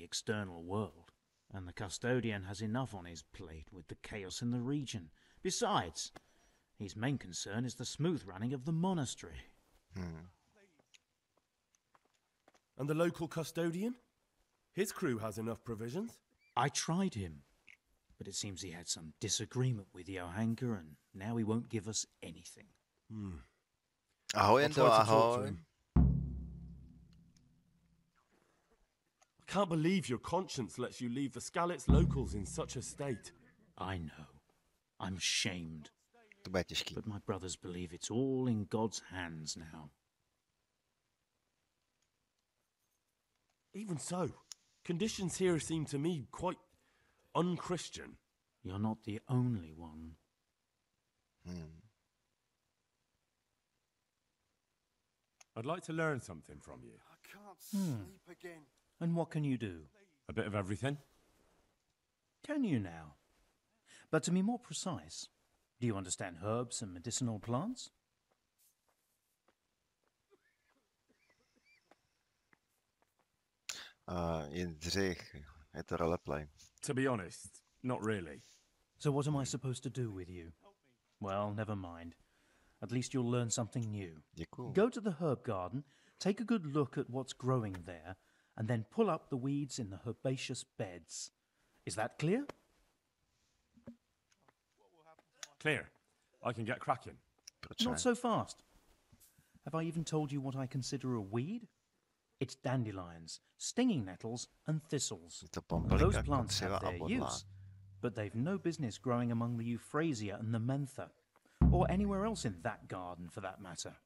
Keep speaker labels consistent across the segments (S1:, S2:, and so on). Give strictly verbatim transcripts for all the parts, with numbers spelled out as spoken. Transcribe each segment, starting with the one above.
S1: external world, and the custodian has enough on his plate with the chaos in the region. Besides, his main concern is the smooth running of the monastery.
S2: Hmm.
S3: And the local custodian? His crew has enough provisions?
S1: I tried him, but it seems he had some disagreement with Johanka, and now he won't give us anything.
S3: Hmm.
S2: Ahoj,
S3: I'll
S2: Endo,
S3: try to talk to
S2: ahoj.
S3: him. I can't believe your conscience lets you leave the Skalitz locals in such a state.
S1: I know. I'm shamed.
S2: To bude těžký.
S1: But my brothers believe it's all in God's hands now.
S3: Even so, conditions here seem to me quite unchristian.
S1: You're not the only one.
S2: Hmm.
S4: I'd like to learn something from you.
S5: I can't sleep again.
S1: And what can you do?
S4: A bit of everything.
S1: Can you now? But to be more precise, do you understand herbs and medicinal plants?
S2: Uh, Jindřich, je to roleplay.
S4: To be honest, not really.
S1: So what am I supposed to do with you? Well, never mind. At least you'll learn something new.
S2: Děkuju.
S1: Go to the herb garden, take a good look at what's growing there, and then pull up the weeds in the herbaceous beds. Is that clear?
S4: Clear. I can get cracking.
S2: Proč ne?
S1: Not so fast. Have I even told you what I consider a weed? It's dandelions, stinging nettles, and thistles.
S2: Je to
S1: Those
S2: pompelika,
S1: plants
S2: kopřiva
S1: have
S2: a
S1: their
S2: bodlák.
S1: use, but they've no business growing among the euphrasia and the mentha, or anywhere else in that garden for that matter.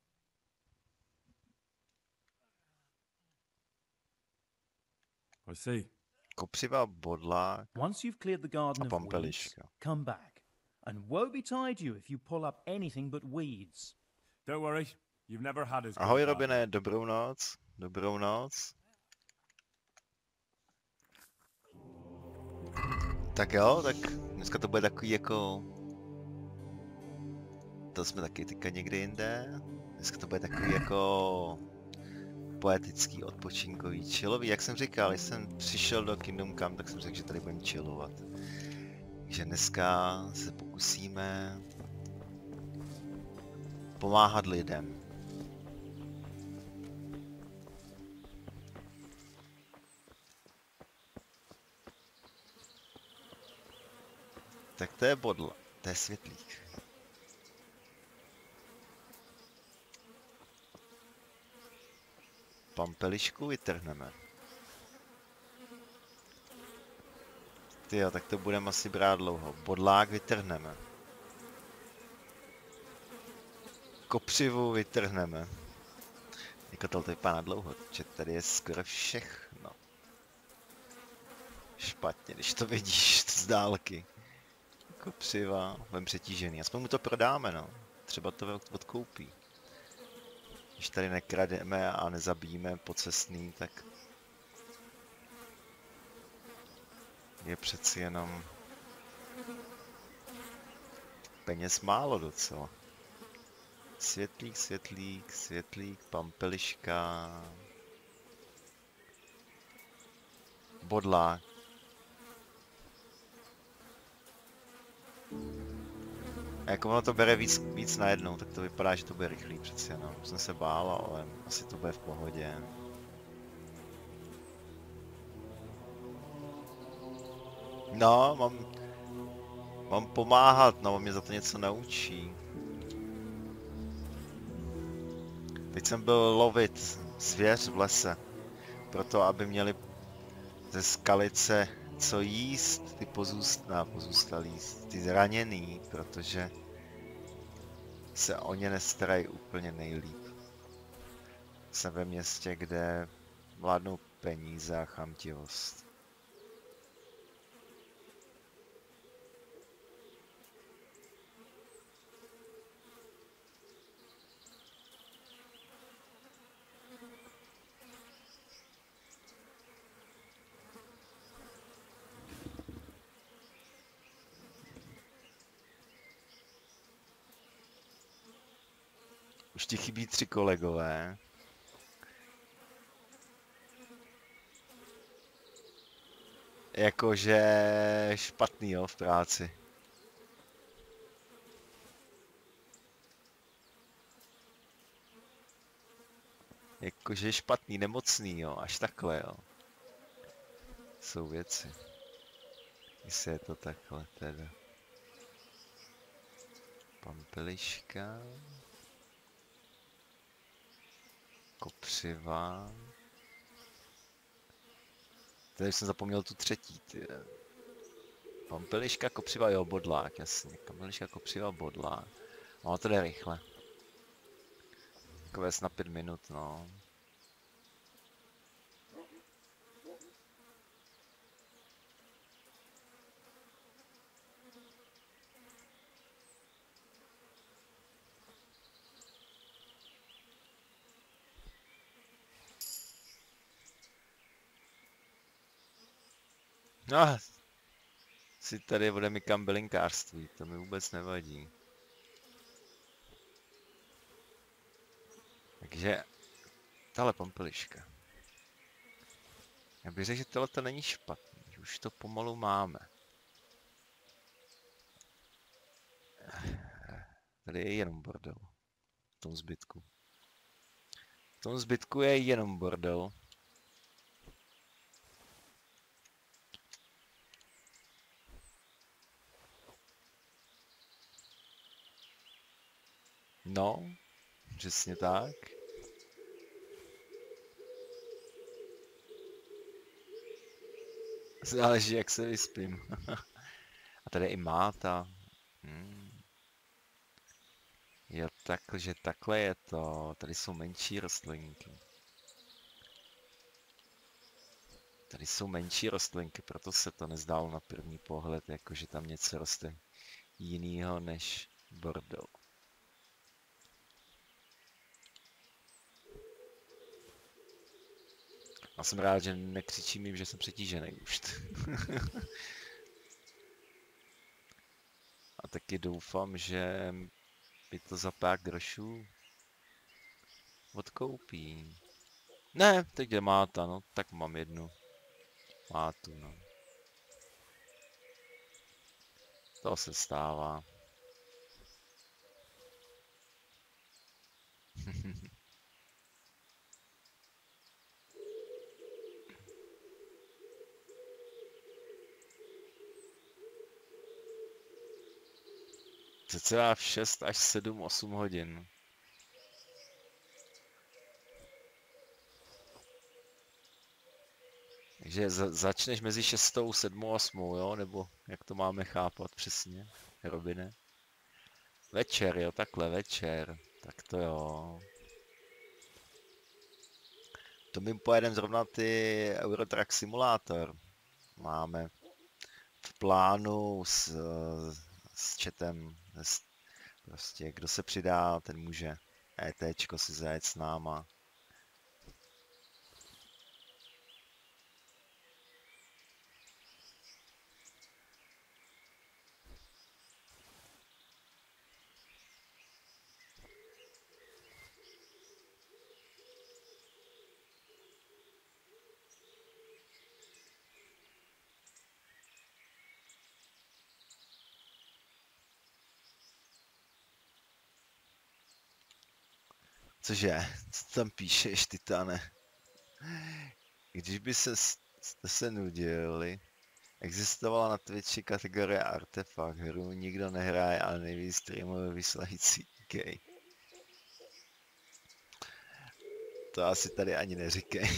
S4: I see.
S2: Kopřiva, bodlák
S1: Once you've cleared the garden
S2: a
S1: of weeds,
S2: pompeliška.
S1: come back, and woe betide you if you pull up anything but weeds.
S4: Don't worry. You've never had as good
S2: Ahoj,
S4: a garden.
S2: Robine, dobrou noc. Dobrou noc. Tak jo, tak dneska to bude takový jako... To jsme taky teďka někde jinde. Dneska to bude takový jako... poetický, odpočinkový, chillový. Jak jsem říkal, když jsem přišel do Kingdom Come, tak jsem řekl, že tady budeme chillovat. Takže dneska se pokusíme pomáhat lidem. Tak to je bodl, to je světlík. Pampelišku vytrhneme. Tyjo, tak to budeme asi brát dlouho. Bodlák vytrhneme. Kopřivu vytrhneme. Jako to vypadá dlouho, že tady je skoro všechno. Špatně, když to vidíš z dálky. Kopřiva, budeme přetížený. Aspoň mu to prodáme, no. Třeba to odkoupí. Když tady nekrademe a nezabijíme pocestný, tak je přeci jenom peněz málo docela. Světlík, světlík, světlík, pampeliška, bodlák. A jako ono to bere víc, víc najednou, tak to vypadá, že to bude rychlý přeci jenom. Jsem se bál, ale asi to bude v pohodě. No, mám... Mám pomáhat, no, mě za to něco naučí. Teď jsem byl lovit zvěř v lese, proto aby měli ze skalice co jíst, ty pozůstalí, pozůstalí, ty zraněný, protože se o ně nestarají úplně nejlíp. Jsem ve městě, kde vládnou peníze a chamtivost. Už ti chybí tři kolegové. jakože špatný, jo, v práci. Jakože špatný, nemocný, jo, až takhle, jo. Jsou věci. Jestli je to takhle, teda. Pampeliška. Kopřiva. Tady jsem zapomněl tu třetí, ty. Pampeliška, kopřiva, jo, bodlák, jasně. Pampeliška, kopřiva, bodlák. No, to jde rychle. Takové na pět minut, no. No, si tady bude mi kam bylinkářství, to mi vůbec nevadí. Takže, tahle pampeliška. Já bych řekl, že tohle to není špatný, že už to pomalu máme. Tady je jenom bordel. V tom zbytku. V tom zbytku je jenom bordel. No, přesně tak. Záleží, jak se vyspím. A tady je i máta. Hmm. Jo, takže takhle je to. Tady jsou menší rostlinky. Tady jsou menší rostlinky, proto se to nezdálo na první pohled, jakože tam něco roste jinýho než bordel. A jsem rád, že nekřičím jim, že jsem přetížený už. A taky doufám, že mi to za pár grošů odkoupí. Ne, teď je máta, no, tak mám jednu mátu, no. To se stává. Cca v šest až sedm, osm hodin. Takže za začneš mezi šestou, sedmou, osmou, jo? Nebo jak to máme chápat přesně, Robine? Večer, jo, takhle, večer. Tak to jo. To my pojedeme zrovna ty Eurotrack Simulator. Máme v plánu s, s chatem, s, prostě kdo se přidá, ten může ETčko si zajet s náma. Cože? Co tam píšeš, Titane? Když by se, jste se nudili, existovala na Twitchi kategorie Artefakt. Hru nikdo nehraje, ale nejvíc streamové vyslající gay. To asi tady ani neříkej.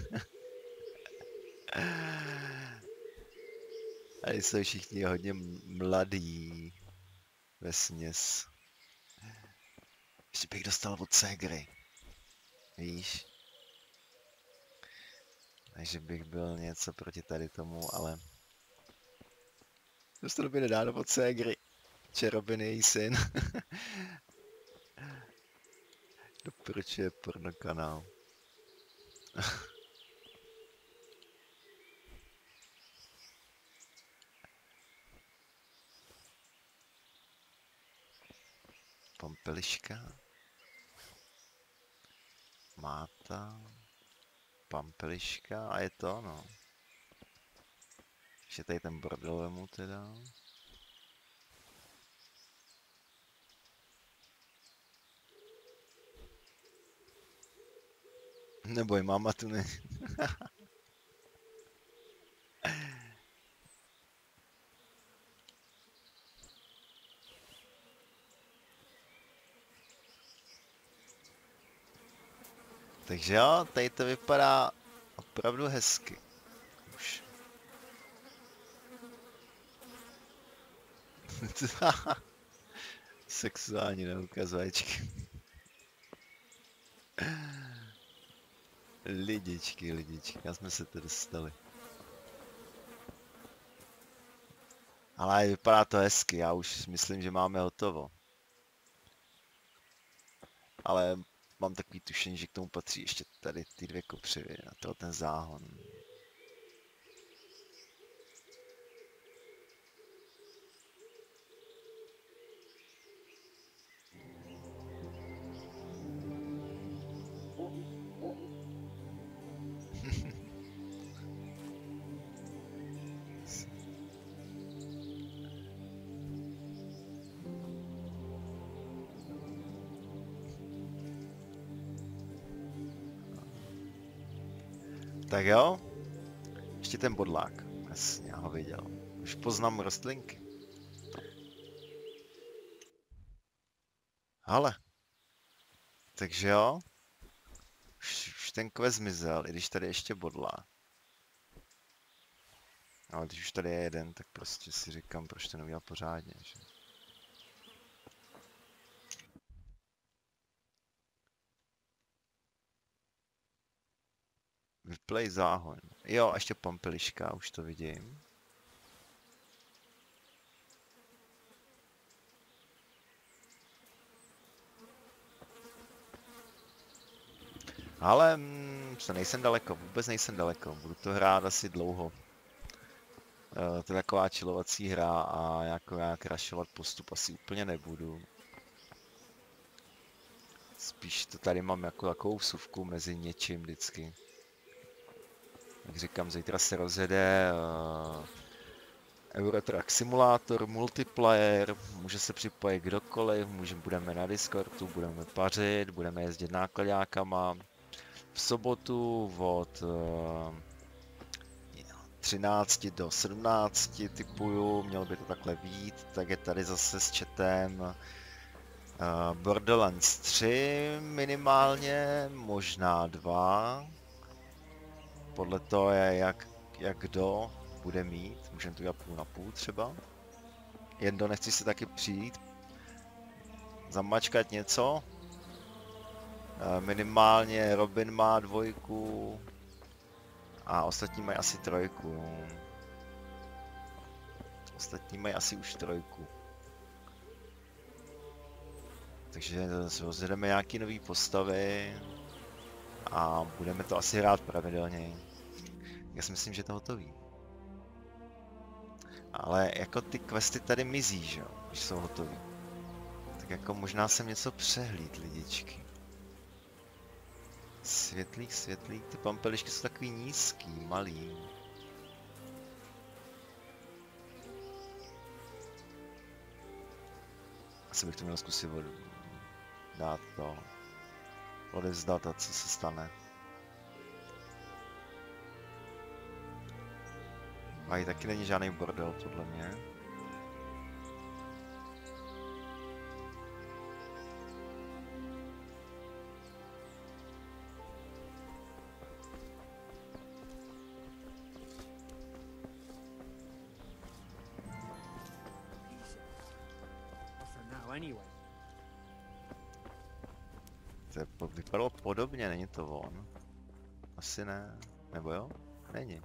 S2: Tady jsou všichni hodně mladí. Vesměs. Ještě bych dostal od ségry. Víš? Takže bych byl něco proti tady tomu, ale... Dostal by nedáno od ségry. Čerobin její syn. Doporučuje porno kanál. Pampeliška. Máta. Pampeliška a je to, no. Ještě tady ten bordel vemu teda. Neboj, máma tu ne... Takže jo, tady to vypadá opravdu hezky. Už. Sexuální neukazovečky. Lidičky, lidičky, kam jsme se to dostali. Ale vypadá to hezky, já už myslím, že máme hotovo. Ale mám takový tušení, že k tomu patří ještě tady ty dvě kopřivy a to ten záhon. Tak jo, ještě ten bodlák, jasně, já ho viděl. Už poznám rostlinky. Ale, takže jo, už, už ten quest zmizel, i když tady ještě bodlák. Ale když už tady je jeden, tak prostě si říkám, proč to neudělal pořádně, že? Vyplej záhon. Jo, ještě pampeliška, už to vidím. Ale mm, se nejsem daleko, vůbec nejsem daleko. Budu to hrát asi dlouho. Uh, to je taková chillovací hra a jako nějak crashovat postup asi úplně nebudu. Spíš to tady mám jako takovou vsuvku mezi něčím vždycky. Jak říkám, zítra se rozjede uh, Euro Truck Simulator, multiplayer, může se připojit kdokoliv, můžeme, budeme na Discordu, budeme pařit, budeme jezdit nákladákama. V sobotu od uh, třinácti do sedmnácti typuju, mělo by to takhle být, tak je tady zase s chatem uh, Borderlands tři minimálně, možná dva. Podle toho je, jak, jak kdo bude mít. Můžeme to dělat půl na půl třeba. Jendo, nechci si taky přijít. Zamačkat něco. E, minimálně Robin má dvojku. A ostatní mají asi trojku. Ostatní mají asi už trojku. Takže rozjedeme nějaký nový postavy. A budeme to asi hrát pravidelně. Já si myslím, že to hotový. Ale jako ty questy tady mizí, že jo, když jsou hotový. Tak jako možná jsem něco přehlíd, lidičky. Světlík, světlík, ty pampelišky jsou takový nízký, malý. Asi bych to měl zkusit od... dát to. Odevzdat a co se stane. A i taky není žádný bordel, podle mě. To je, vypadalo podobně, není to on? Asi ne, nebo jo? Není.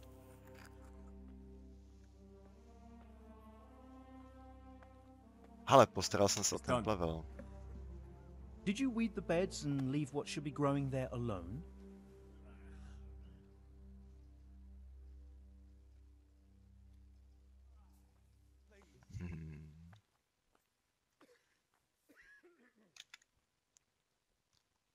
S2: Hele, postaral jsem se o ten level.
S6: Did you weed the beds and leave what should be growing there alone?
S2: Hmm.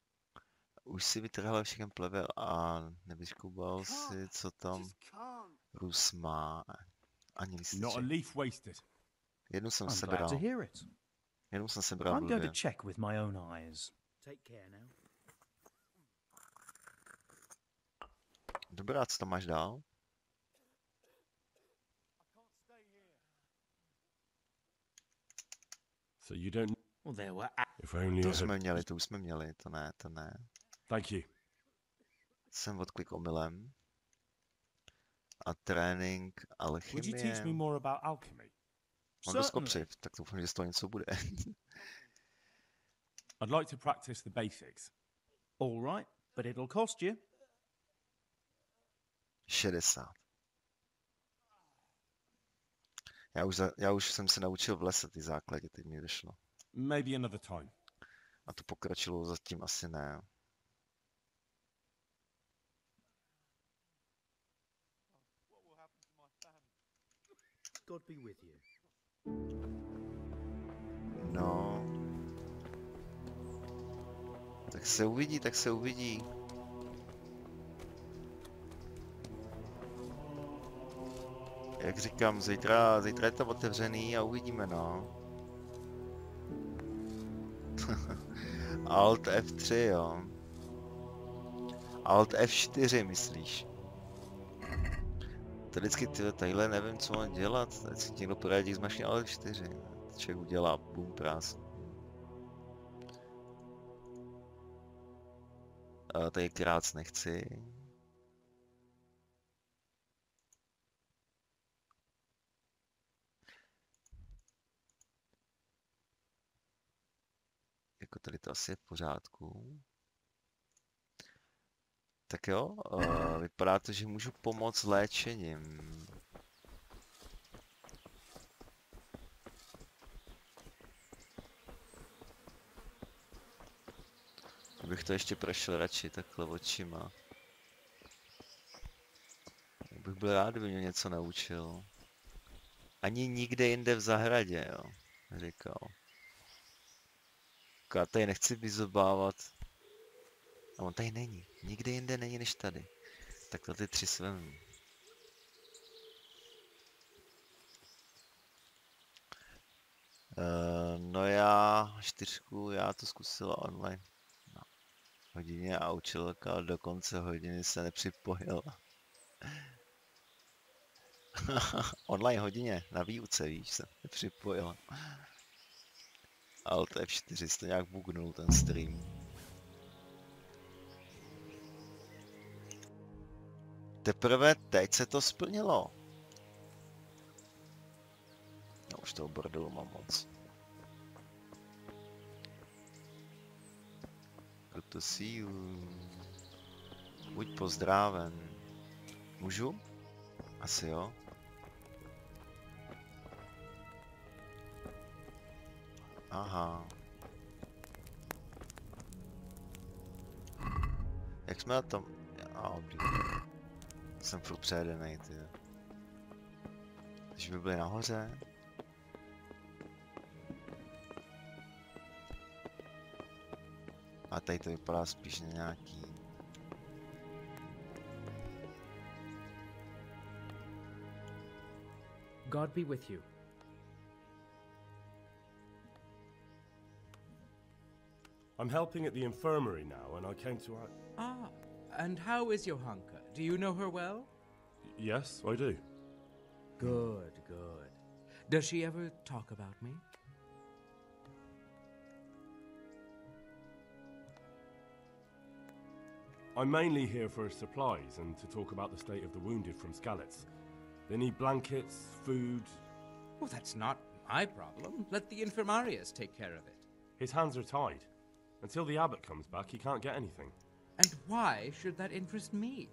S2: Už si vytrhal všechny plevel a nevyškoubal si, co tam Rus má ani
S4: Not a
S2: lističek.
S4: leaf wasted.
S2: Jednu jsem
S6: I'm glad
S2: sebral.
S6: to hear it.
S2: Jednu jsem sebral
S6: I'm going to
S2: blbě.
S6: check with my own eyes.
S1: Take care now.
S2: Dobrá, co tam máš dál?
S3: So you don't...
S1: Well, there were. A-
S3: If only
S2: To
S3: I had...
S2: jsme měli, to už jsme měli, to ne, to ne.
S3: Thank you.
S2: Jsem odklik omylem. A trénink
S4: Would you teach me
S2: alchymie.
S4: more about alchemy?
S2: Mám dost
S6: Certainly.
S2: kopřiv, tak doufám, že z toho něco bude.
S4: I'd like to practice the basics.
S6: All right, but it'll cost you.
S2: šedesát. Já už, za, já už jsem se naučil v lese ty základě, teď mi došlo.
S4: Maybe another time.
S2: A to pokročilo zatím asi ne.
S6: God be with you.
S2: No. Tak se uvidí, tak se uvidí. Jak říkám, zítra, zítra je to otevřený a uvidíme, no. Alt F tři, jo. Alt F čtyři, myslíš? To vždycky tyhle, tadyhle nevím, co mám dělat. Teď si někdo poradí z mašiny Alt F čtyři. Člověk udělá bum prás. A tady krác nechci. Jako tady to asi je v pořádku. Tak jo, uh, vypadá to, že můžu pomoct léčením. Kdybych to ještě prošel radši takhle očima. Tak bych byl rád, kdyby mě něco naučil. Ani nikde jinde v zahradě, jo, říkal. Já tady nechci vyzobávat. A on tady není. Nikde jinde není než tady. Tak to ty tři svém. Uh, no já čtyřku, já to zkusila online. No. Hodině a učilka, ale do konce hodiny se nepřipojila. Online hodině, na výuce, víš, se nepřipojila. Alt F čtyři jste nějak bugnul ten stream. Teprve teď se to splnilo. No už toho bordelu mám moc. Good to see you. Buď pozdráven. Můžu? Asi jo. Aha. Jak jsme na tom? A dobrý. Jsem furt přejedenej, ty. Když by byli nahoře. A tady to vypadá spíš na nějaký.
S7: God be with you.
S3: I'm helping at the infirmary now, and I came to... Uh,
S7: Ah, and how is Johanka? Do you know her well?
S3: yes, I do.
S7: Good, good. Does she ever talk about me?
S3: I'm mainly here for supplies and to talk about the state of the wounded from Skalitz. They need blankets, food...
S7: Well, that's not my problem. Let the infirmarius take care of it.
S3: His hands are tied. Until the abbot comes back, he can't get anything.
S7: And why should that interest me?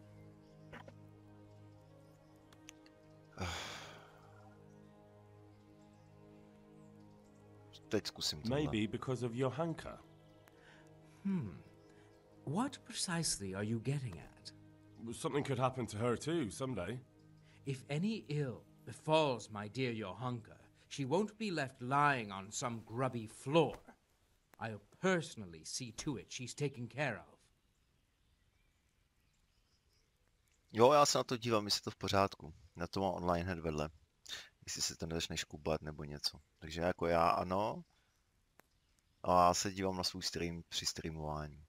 S2: Teď zkusím tohle.
S3: Maybe because of Johanka.
S7: Hmm. What precisely are you getting at?
S3: Something could happen to her too, someday.
S7: If any ill befalls my dear Johanka, she won't be left lying on some grubby floor. I'll personally see to it she's taken care of.
S2: Jo, já se na to dívám, jestli je to v pořádku. Na to mám online hned vedle. Jestli se to nezačne škubat nebo něco. Takže jako já ano. A já se dívám na svůj stream při streamování.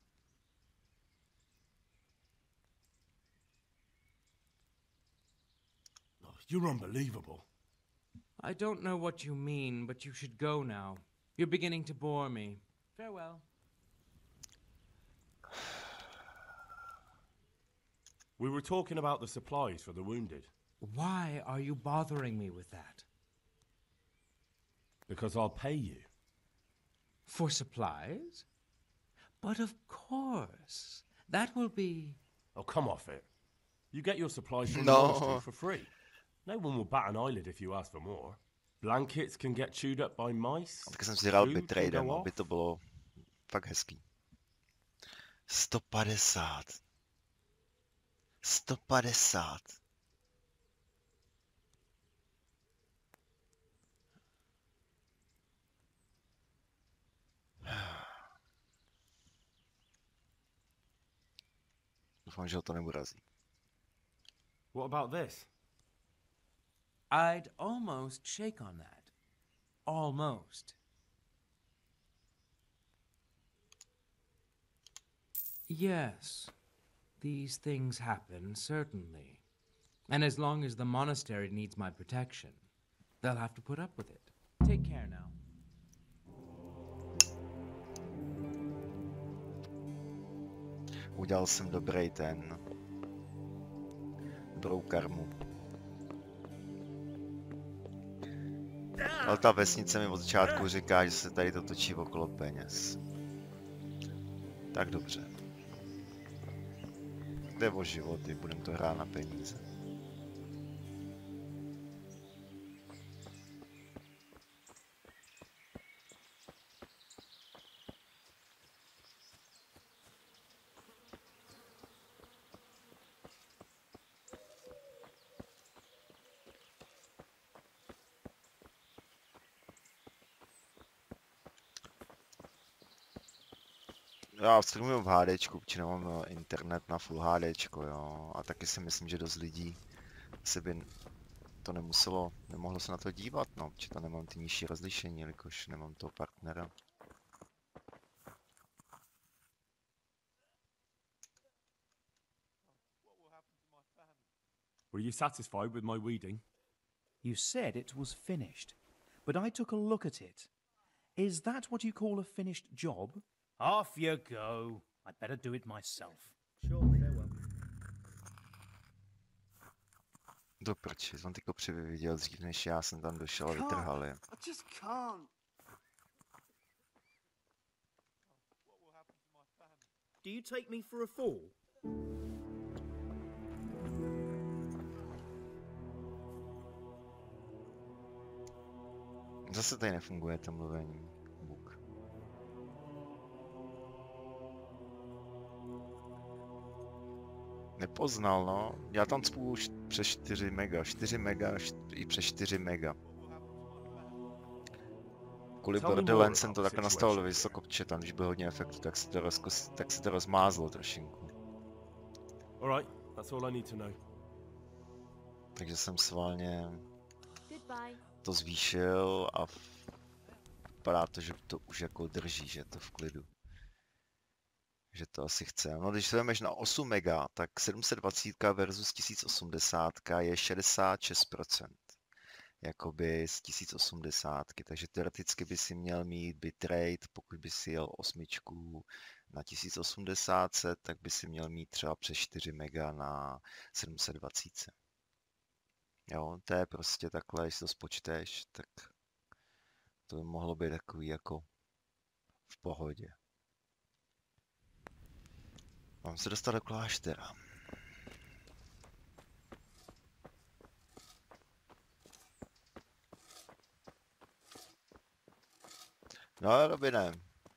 S3: You're unbelievable.
S7: I don't know what you mean, but you should go now. You're beginning to bore me. Farewell.
S3: We were talking about the supplies for the wounded.
S7: Why are you bothering me with that?
S3: Because I'll pay you.
S7: For supplies? But of course. That will be...
S3: Oh, come off it. You get your supplies from
S2: No.
S3: the monastery for free. No one will bat an eyelid if you ask for more. Blankets can get chewed up by mice.
S2: Tak jsem si hrál
S3: Food can
S2: Betrayedem,
S3: go
S2: aby
S3: off.
S2: to bylo fakt hezký. sto padesát. sto padesát. Doufám, že ho to neurazí.
S3: What about this?
S7: I'd almost shake on that. Almost. Yes, these things happen, certainly. And as long as the monastery needs my protection, they'll have to put up with it. Take care now.
S2: Udělal jsem dobrý ten... Dobrou karmu. Ale ta vesnice mi od začátku říká, že se tady to točí okolo peněz. Tak dobře. Jde o životy, budeme to hrát na peníze. Já streamuju v HDčku, protože nemám internet na full HDčko, jo. A taky si myslím, že dost lidí se by to nemuselo, nemohlo se na to dívat, no, protože to nemám ty nižší rozlišení, jelikož nemám toho partnera.
S3: Were you satisfied with my weeding?
S6: You said it was finished, but I took a look at it. Is that what you call a finished job? Off you go. I'd better do it myself. Sure, farewell.
S2: Do prči, on tyko přividěl dřív, než já jsem tam došel a vytrhal je.
S5: I just can't.
S6: Do you take me for a fool?
S2: Zase tady nefunguje to mluvení. Bůh. Nepoznal, no. Já tam cpu už přes čtyři mega. čtyři mega i přes čtyři mega. Kvůli Borderlands jsem to takhle nastavil vysoko, protože tam, když byl hodně efektů, tak se to, rozkos, tak se to rozmázlo trošinku.
S3: Alright, that's all I need to know.
S2: Takže jsem sválně
S8: Goodbye.
S2: to zvýšil a vypadá to, že to už jako drží, že je to v klidu. Že to asi chce. No když to vezmeš na osm mega, tak sedm set dvacet versus tisíc osmdesát je šedesát šest procent. Jakoby z tisíc osmdesát, takže teoreticky by si měl mít bitrate, pokud by si jel osmičku na tisíc osmdesát, tak by si měl mít třeba přes čtyři mega na sedm set dvacet. Jo, to je prostě takhle, když to spočteš, tak to by mohlo být takový jako v pohodě. Mám se dostat do kláštera. No, Robine.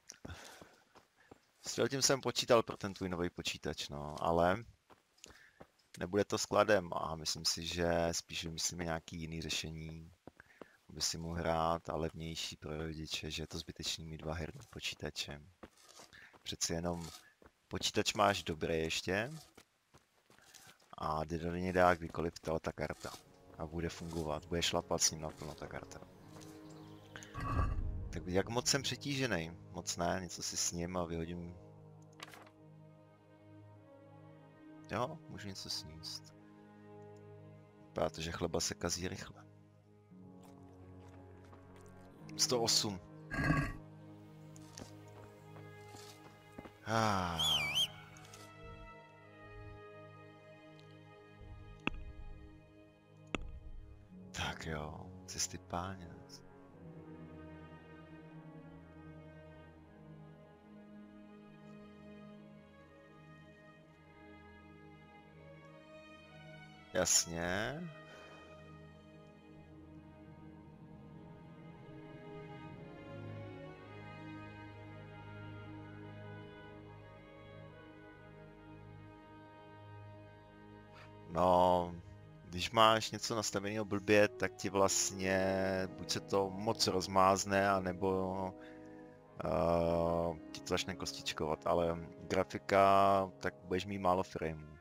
S2: S tím jsem počítal pro ten tvůj nový počítač, no, ale nebude to skladem a myslím si, že spíš vymyslíme nějaký jiný řešení, aby si mohl hrát a levnější pro rodiče, že je to zbytečný mít dva herní počítače. Přeci jenom počítač máš dobrý ještě A jde do něj dá kdykoliv ta karta. A bude fungovat, bude šlapat s ním naplno ta karta. Tak jak moc jsem přetížený? Moc ne, něco si s ním a vyhodím. Jo, můžu něco sníst. Protože chleba se kazí rychle. sto osm. Ah. Tak jo, cesty páně. Jasně. No, když máš něco nastaveného blbě, tak ti vlastně buď se to moc rozmázne, anebo uh, ti to začne kostičkovat, ale grafika, tak budeš mít málo frameů.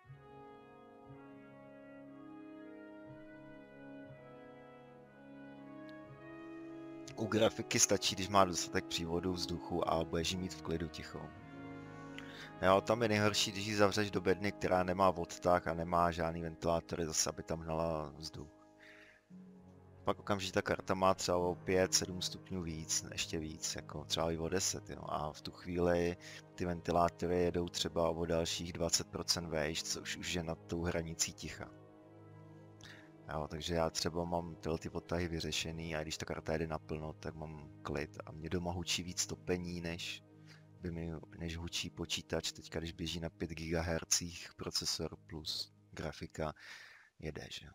S2: U grafiky stačí, když má dostatek přívodu vzduchu a budeš jí mít v klidu ticho. Jo, tam je nejhorší, když ji zavřeš do bedny, která nemá odtah a nemá žádný ventilátory, zase aby tam hnala vzduch. Pak okamžitě ta karta má třeba o pět sedm stupňů víc, ještě víc, jako třeba i o deset, jo. A v tu chvíli ty ventilátory jedou třeba o dalších dvacet procent vejš, což už je nad tou hranicí ticha. Jo, takže já třeba mám tyhle ty odtahy vyřešený a když ta karta jede naplno, tak mám klid a mě doma hučí víc topení, než by mi, než hučí počítač, teďka když běží na pět gigahertzů procesor plus grafika jede, že?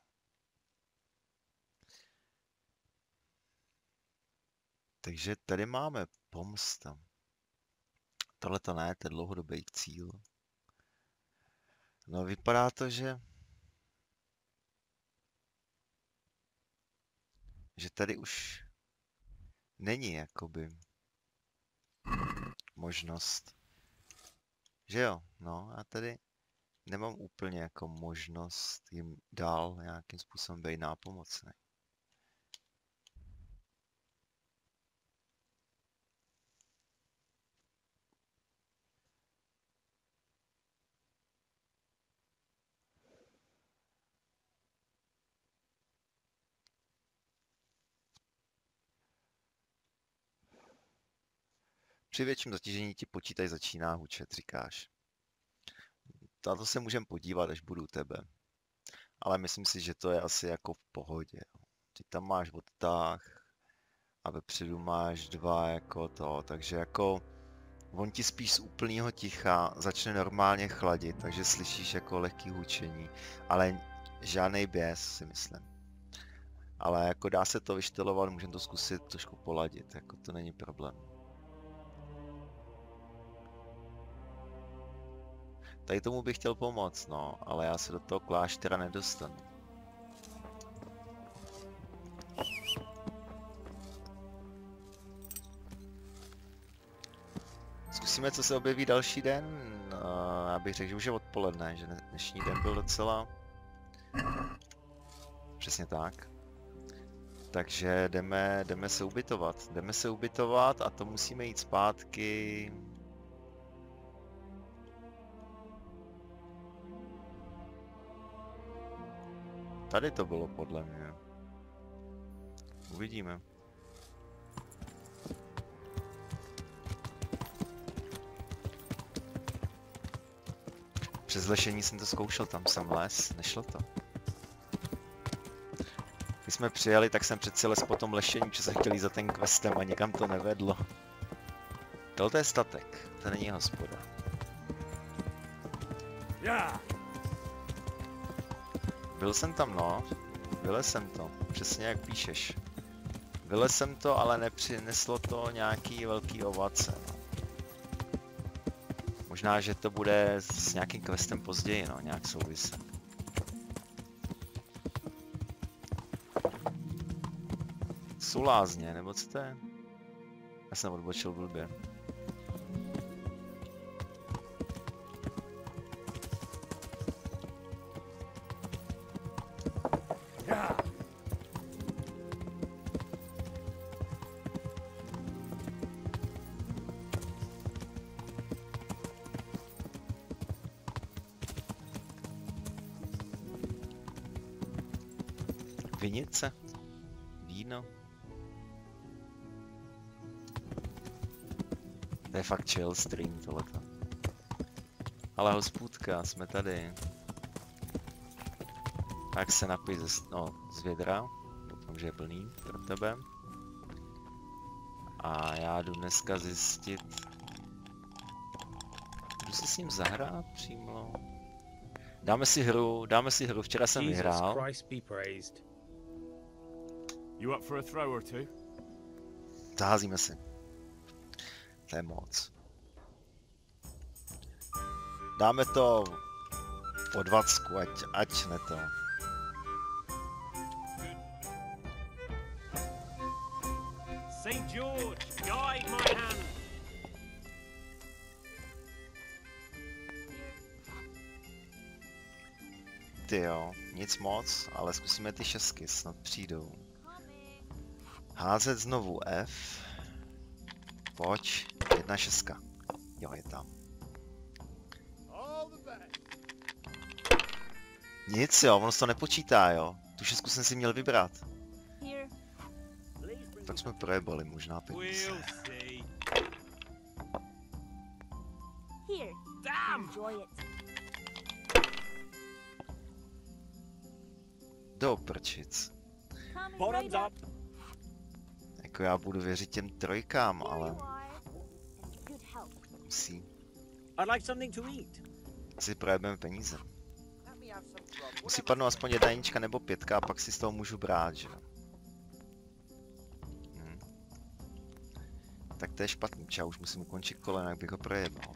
S2: Takže tady máme pomsta. Tohle to ne, to je dlouhodobý cíl. No vypadá to, že že tady už není jakoby možnost. Že jo, no a tady nemám úplně jako možnost jim dál nějakým způsobem být nápomocný. Při větším zatížení ti počítač začíná hučet, říkáš. Na to se můžeme podívat, až budu u tebe. Ale myslím si, že to je asi jako v pohodě. Ty tam máš odtah a vepředu máš dva jako to, takže jako on ti spíš z úplného ticha začne normálně chladit, takže slyšíš jako lehký hučení, ale žádnej běs, si myslím. Ale jako dá se to vyštylovat, můžeme to zkusit trošku poladit, jako to není problém. Tady tomu bych chtěl pomoct, no, ale já se do toho kláštera nedostanu. Zkusíme, co se objeví další den. Uh, já bych řekl, že už je odpoledne, že dnešní den byl docela... Přesně tak. Takže jdeme, jdeme se ubytovat. Jdeme se ubytovat a to musíme jít zpátky... Tady to bylo podle mě. Uvidíme. Přes lešení jsem to zkoušel, tam jsem les, nešlo to. Když jsme přijeli, tak jsem přeci les po tom lešení, že se chtěli za ten questem a někam to nevedlo. Tohle je statek, to není hospoda.
S3: Yeah.
S2: Byl jsem tam, no. Vylez jsem to, přesně jak píšeš. Vylez jsem to, ale nepřineslo to nějaký velký ovace, no. Možná, že to bude s nějakým questem později, no, nějak souvisí. Jsou lázně, nebo co to je? Já jsem odbočil blbě. Vinice? Víno? To je fakt chill stream tohleto. Ale hospůdka, jsme tady. Tak se napij ze, no, z vědra. Doufám, že je plný pro tebe. A já jdu dneska zjistit... Jdu si s ním zahrát přímo? Dáme si hru, dáme si hru, včera jsem vyhrál.
S3: You up for a throw or two?
S2: Zaházíme si. To je moc. Dáme to po dvacku, ať, ať ne to.
S8: Saint George, guide my hand.
S2: Ty jo, nic moc, ale zkusíme ty šestky, snad přijdou. Házet znovu F. Pojď, jedna šestka. Jo, je tam. Nic jo, ono se to nepočítá jo. Tu šestku jsem si měl vybrat. Tak jsme projebali možná peníze. Do prčic. Jako já budu věřit těm trojkám, ale... Musí. Si projebeme peníze. Musí padnout aspoň jedna jednička nebo pětka a pak si z toho můžu brát, že? Hm. Tak to je špatný, já už musím ukončit kolo, jak bych ho projebal.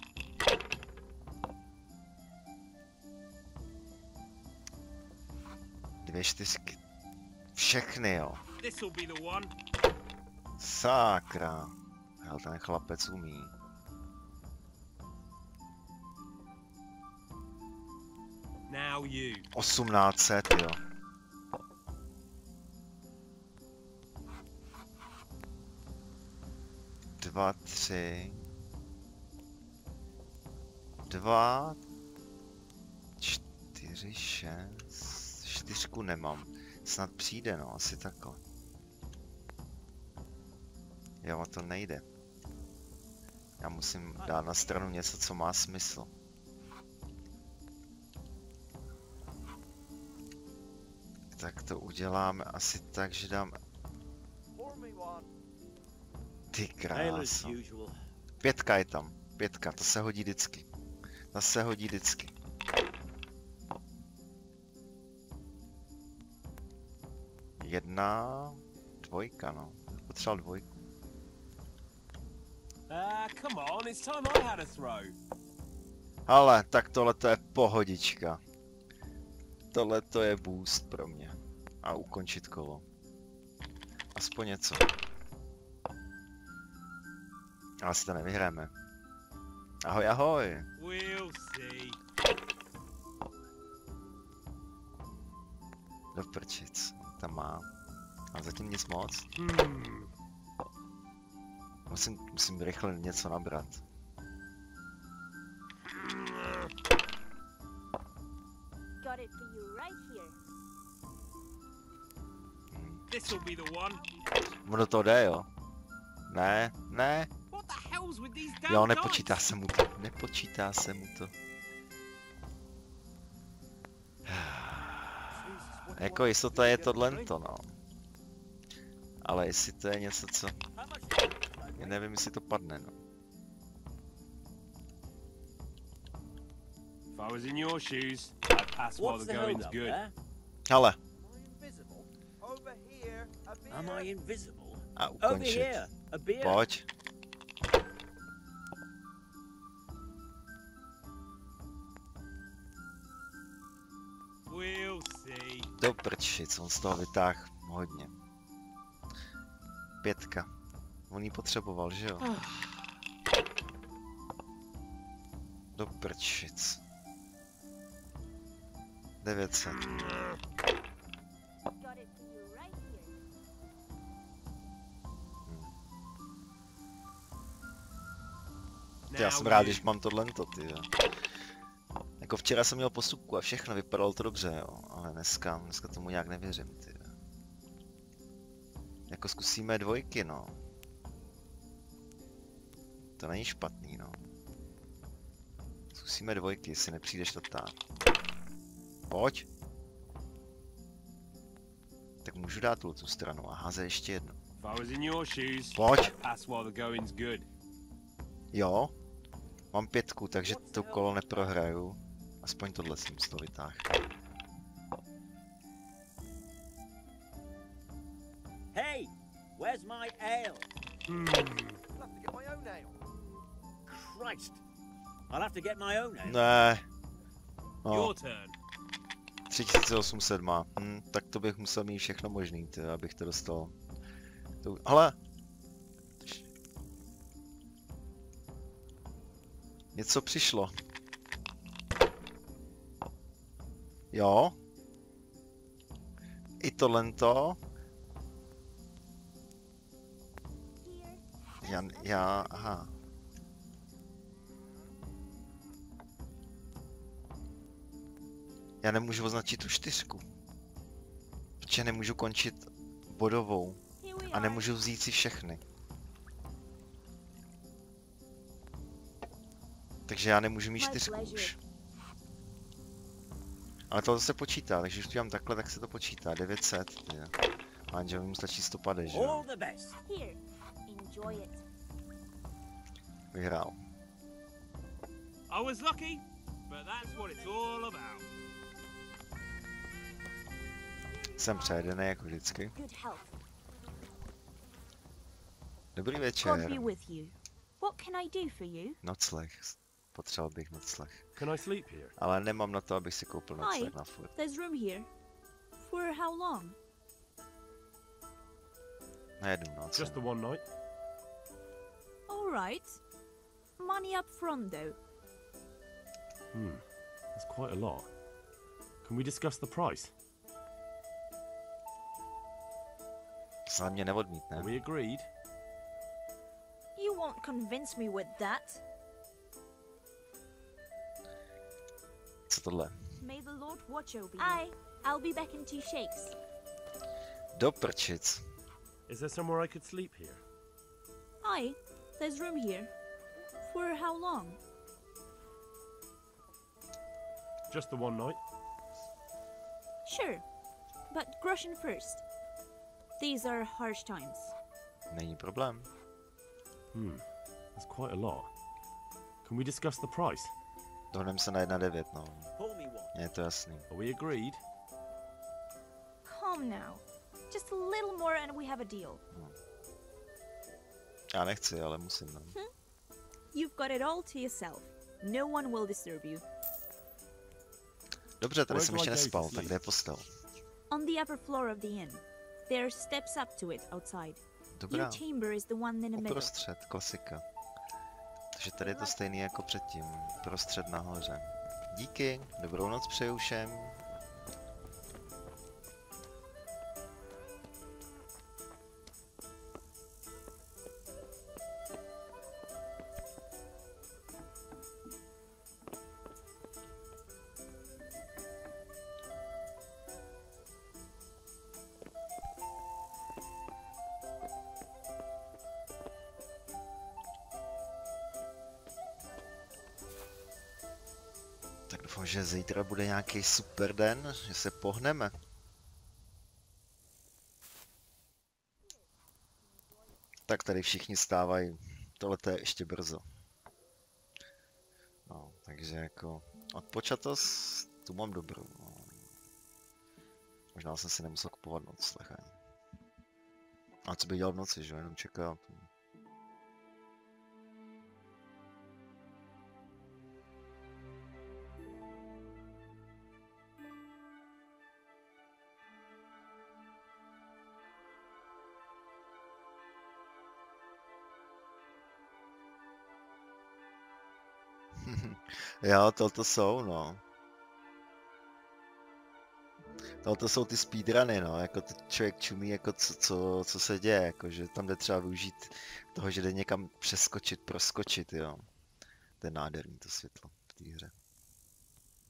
S2: Dvě čtyřky. Všechny jo. Sakra. Hele, ten chlapec umí. osmnáct set, jo. Dva, tři. Dva. Čtyři, šest. Čtyřku nemám. Snad přijde, no, asi takhle. Jo, to nejde. Já musím dát na stranu něco, co má smysl. Tak to uděláme asi tak, že dám... Ty krása. Pětka je tam. Pětka, to se hodí vždycky. To se hodí vždycky. Jedna... Dvojka, no. Potřeboval dvojku. Ale, tak tohle to je pohodička. Tohle to je boost pro mě. A ukončit kolo. Aspoň něco. Ale si to nevyhráme. Ahoj, ahoj. Do prčic. Tam má. A zatím nic moc. Musím, musím rychle něco nabrat. Ono to jde, jo? Ne, ne. Jo, nepočítá se mu to. Nepočítá se mu to. Jako jistota je tohlento, no. Ale jestli to je něco, co... Já nevím, jestli to padne, no. Hele. A ukončit. Pojď. Do prčic, on z toho vytáhl hodně. Pětka. On ji potřeboval, že jo? Do prčic. devět set. Já jsem rád, když mám tohle, ty jo. Jako včera jsem měl postupku a všechno, vypadalo to dobře, jo, ale dneska, dneska tomu nějak nevěřím, ty. Jako zkusíme dvojky, no. To není špatný, no. Zkusíme dvojky, jestli nepřijde čtvrtá. Pojď. Tak můžu dát tu stranu a házet ještě jednu.
S8: If I was in your shoes,
S2: Pojď.
S8: I'd pass while the going's good.
S2: Jo. Mám pětku, takže to kolo neprohraju. Aspoň tohle jsem z toho vytáhl.
S9: Hey, where's my ale?
S8: Hmm.
S5: I'll have to get my own ale.
S9: Christ, I'll have to get my own ale.
S2: Ne. No,
S8: Your turn.
S2: tři tisíce osm set má. Hm, tak to bych musel mít všechno možný, ty, abych to dostal. To... Ale... Něco přišlo. Jo. I tohle to. Já, já, aha. Já nemůžu označit tu čtyřku. Protože nemůžu končit bodovou. A nemůžu vzít si všechny. Takže já nemůžu mít čtyřku už. Ale tohle se počítá, takže když to dělám takhle, tak se to počítá. devět set. Manžel mu stačí sto padesát, že jo? Vyhrál.
S8: I was lucky, but that's what it's all about.
S2: Jsem přejedený jako vždycky. Dobrý večer. Nocleh. Potřeboval bych nocleh.
S3: Can I sleep here?
S2: Ale nemám na to, abych si koupil nocleh na furt.
S10: There's room here. For how long?
S2: Na jednu noc.
S3: Just the one night?
S10: All right. Money up front, though.
S3: Hmm, that's quite a lot. Can we discuss the price?
S2: Snad mě neodmítne.
S3: Are we agreed?
S10: You won't convince me with that.
S2: Co tohle?
S10: May the Lord watch over you. I, I'll be back in two shakes.
S2: Do prčic.
S3: Is there somewhere I could sleep here?
S10: Aye, there's room here. For how long?
S3: Just the one night?
S10: Sure, but groschen first. These are harsh times.
S2: Není problém.
S3: Hmm, that's quite a lot. Can we discuss the price?
S2: Dohodneme se na jedna devět, no. Je to jasný.
S3: Are we agreed?
S10: Calm now. Just a little more and we have a deal.
S2: Hmm. Já nechci, ale musím, no.
S10: Hm? You've got it all to yourself. No one will disturb you.
S2: Dobře, tady jsem ještě nespal, tak kde je postel?
S10: On the upper floor of the inn. There are steps up to it outside.
S2: Dobrá.
S10: Your chamber is the one in the middle.
S2: Uprostřed, klasika. Takže tady je to stejný jako předtím. Uprostřed nahoře. Díky, dobrou noc přeju všem. Tak doufám, že zítra bude nějaký super den, že se pohneme. Tak tady všichni stávají, tohle je ještě brzo. No, takže jako odpočatost, tu mám dobrou. No. Možná jsem si nemusel kupovat nocleh ani. A co bych dělal v noci, že jenom čekal. Jo, tohle jsou, no. Tohle jsou ty speedruny, no, jako to člověk čumí, jako co, co, co se děje, jako že tam jde třeba využít toho, že jde někam přeskočit, proskočit, jo. To je nádherný to světlo v té hře.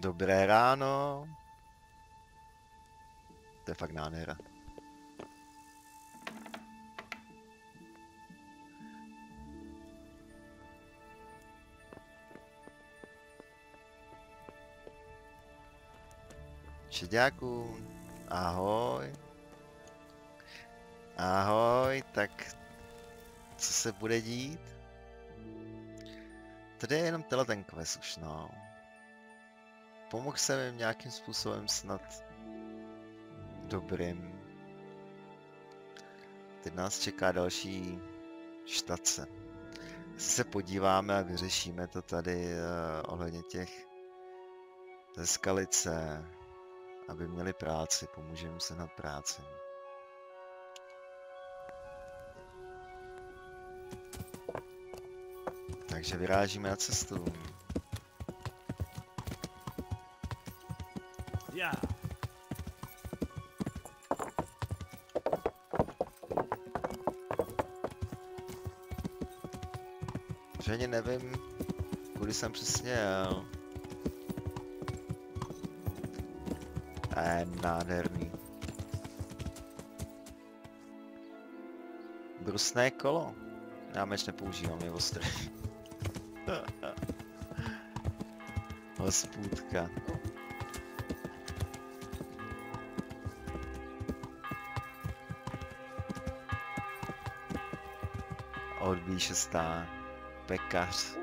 S2: Dobré ráno. To je fakt nádhera. Šeďáku, ahoj. Ahoj, tak co se bude dít? Tady je jenom tenhle ten quest už, no. Pomohl jsem jim nějakým způsobem snad dobrým. Teď nás čeká další štace. Asi se podíváme a vyřešíme to tady uh, ohledně těch ze skalice, aby měli práci, pomůžeme se nad práci. Takže vyrážíme na cestu.
S9: Yeah.
S2: Že ani nevím, kudy jsem přesně jel. Je nádherný. Brusné kolo. Já meč nepoužívám, je ostrý. Hospůdka. Odbíj šestá. Pekař.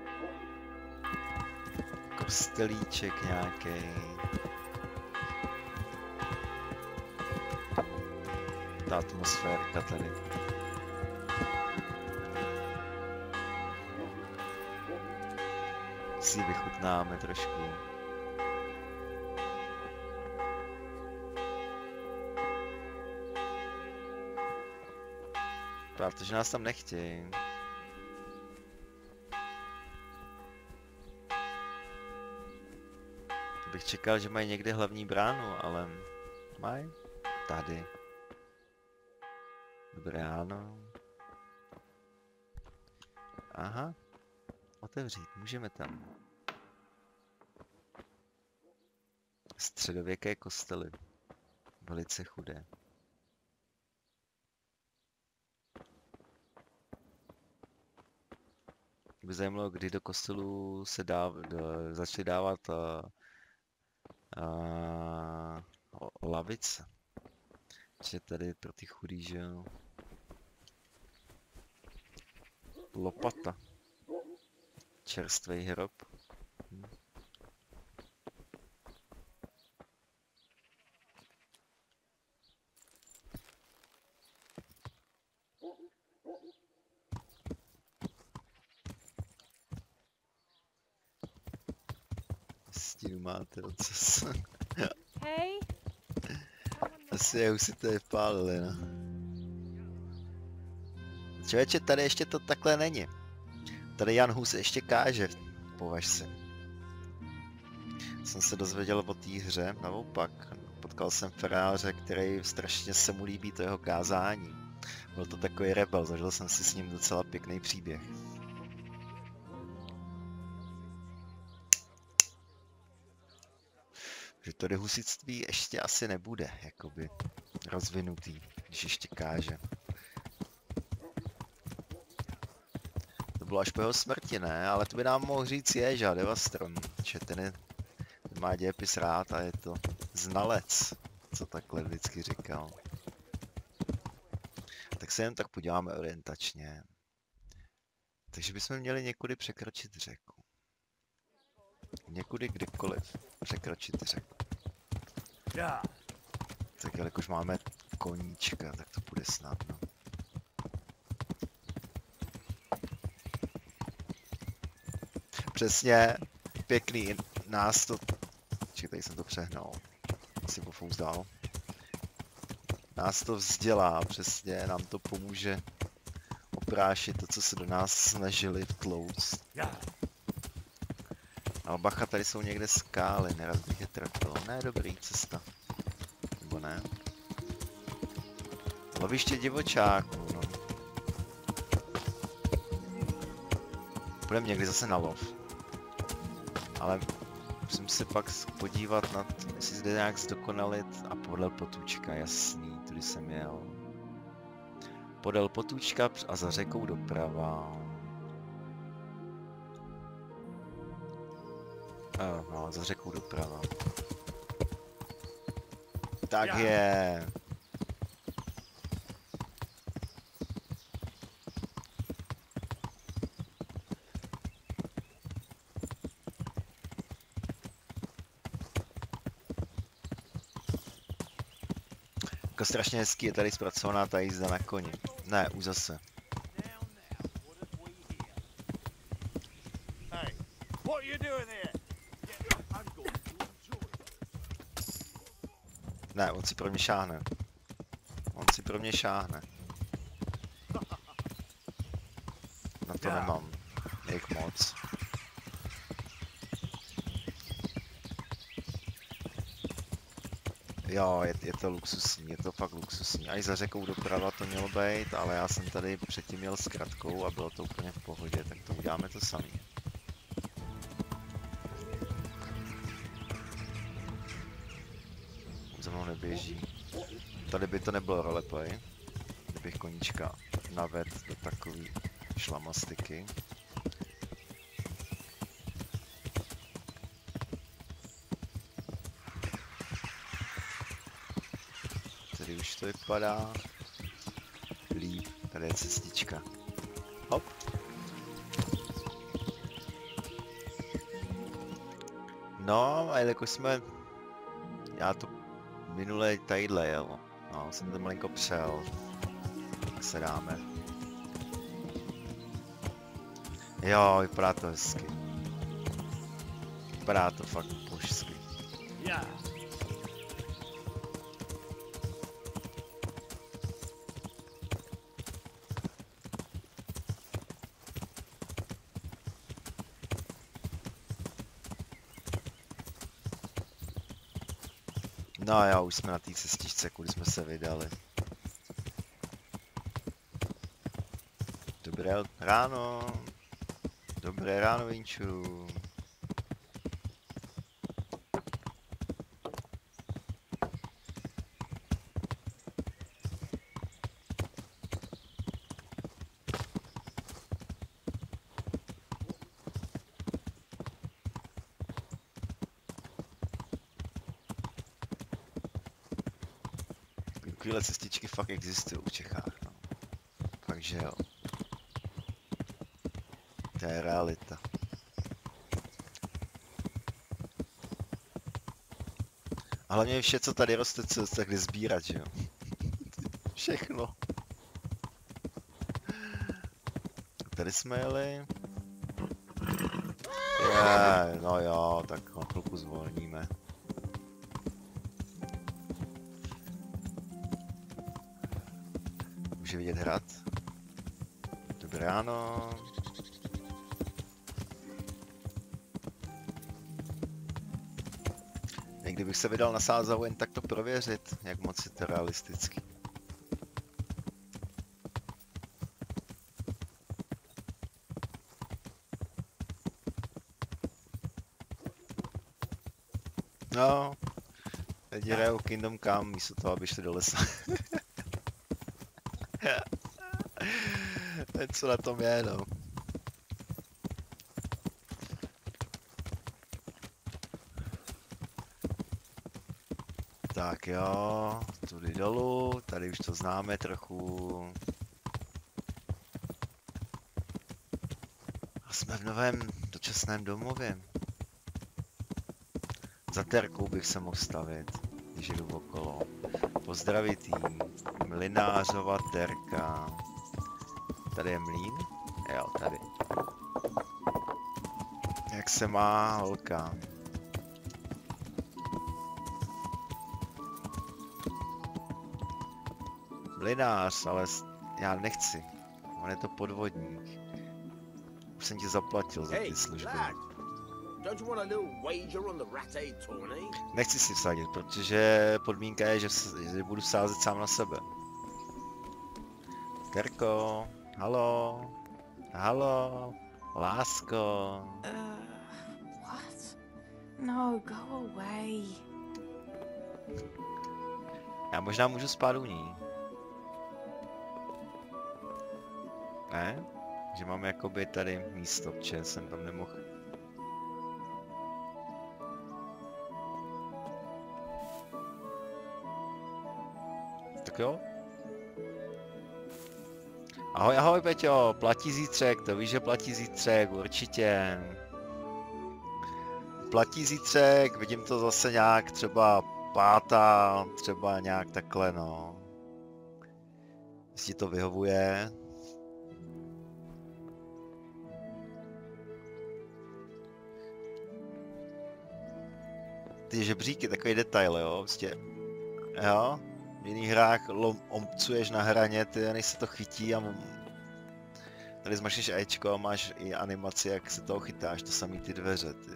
S2: Kostelíček nějaký. Ta atmosférka tady. Si ji vychutnáme trošku. Protože nás tam nechtějí. Bych čekal, že mají někde hlavní bránu, ale mají tady. Dobré ráno. Aha. Otevřít, můžeme tam. Středověké kostely. Velice chudé. By zajímalo, kdy do kostelu se dá, do, začali dávat a, a, o, lavice. Že tady pro ty chudý, že jo. Lopata. Čerstvý hrob. Hm. Stínu máte ocas.
S10: Hey.
S2: Asi je, už si to je vpálili, no. Člověče, tady ještě to takhle není. Tady Jan Hus ještě káže, považ si. Jsem se dozvěděl o té hře, naopak. Potkal jsem faráře, který strašně se mu líbí to jeho kázání. Byl to takový rebel, zažil jsem si s ním docela pěkný příběh. Že tady husitství ještě asi nebude, jakoby, rozvinutý, když ještě káže. To bylo až po jeho smrti, ne? Ale to by nám mohl říct Ježa, Devastron, že ten, je, ten má dějepis rád a je to znalec, co takhle vždycky říkal. Tak se jen tak podíváme orientačně. Takže bychom měli někudy překročit řeku. Někudy kdykoliv překročit řeku. Tak jelikož máme koníčka, tak to bude snadno. Přesně, pěkný nás to... Čekaj, tady jsem to přehnal. Asi pofouzdal. Nás to vzdělá, přesně, nám to pomůže oprášit to, co se do nás snažili vtlouct. Ale bacha, tady jsou někde skály, nerad bych je trefil. Ne, dobrý, cesta. Nebo ne? Loviště divočáků, no. Půjdeme někdy zase na lov. Ale Musím se pak podívat na to, jestli zde nějak zdokonalit a podél potůčka, jasný, tudy jsem jel. Podél potůčka a za řekou doprava. Oh, no, za řekou doprava. Tak
S9: Já.
S2: je. Jako strašně hezký je tady zpracovaná ta jízda na koni. Ne, už zase.
S5: Hey, what are you doing here? I'm going to enjoy it.
S2: Ne, on si pro mě šáhne. On si pro mě šáhne. Na to nemám. Jak moc. Jo, je, je to luxusní, je to fakt luxusní. A i za řekou doprava to mělo být, ale já jsem tady předtím měl s kratkou a bylo to úplně v pohodě, tak to uděláme to samý. Za mnou neběží. Tady by to nebylo roleplay, kdybych koníčka naved do takový šlamastiky. Tady už to vypadá líp, tady je cestička. Hop. No a jelikož jsme, já to minule tadyhle jel, no, jsem to malinko přel, tak se dáme. Jo, vypadá to hezky. Vypadá to fakt božsky.
S9: Yeah.
S2: No jo, už jsme na té cestičce, kudy jsme se vydali. Dobré ráno. Dobré ráno, Vinču. Takovéhle cestičky fakt existují v Čechách, no. Fakt že jo. To je realita. A hlavně vše, co tady roste, co se takhle sbírat, že jo. Všechno. Tady jsme jeli. Je, no jo, tak na chvilku zvolníme. Může vidět hrad. Dobré ráno. Někdy bych se vydal na Sázavu jen tak to prověřit, jak moc je to realistický. No, teď hrajou Kingdom Come místo toho, aby šli do lesa. Co na tom je, no. Tak jo, tudy dolů, tady už to známe trochu. A jsme v novém dočasném domově. Za terkou bych se mohl stavit, když jdu okolo. Pozdravit jí, Mlynářova terka. Tady je mlýn? Jo, tady. Jak se má holka? Mlynář, ale já nechci. On je to podvodník. Už jsem ti zaplatil za ty služby.
S9: Don't you want a little wager on the Rat-Aid tourney?
S2: Nechci si vsadit, protože podmínka je, že, že budu sázet sám na sebe. Terko, halo, halo, lásko.
S10: Uh, what?
S11: No, go away.
S2: Já možná můžu spát u ní. Ne? Že mám jakoby tady místo, protože jsem tam nemohl. Tak jo. Ahoj, ahoj Peťo, platí zítřek, to víš, že platí zítřek, určitě. Platí zítřek, vidím to zase nějak třeba pátá, třeba nějak takhle, no. Jestli to vyhovuje. Ty žebříky, takový detail, jo, prostě. Jo, v jiných hrách lom, omcuješ na hraně, ty než se to chytí a tady zmačneš Ečko a máš i animaci, jak se toho chytáš, to samý ty dveře, ty.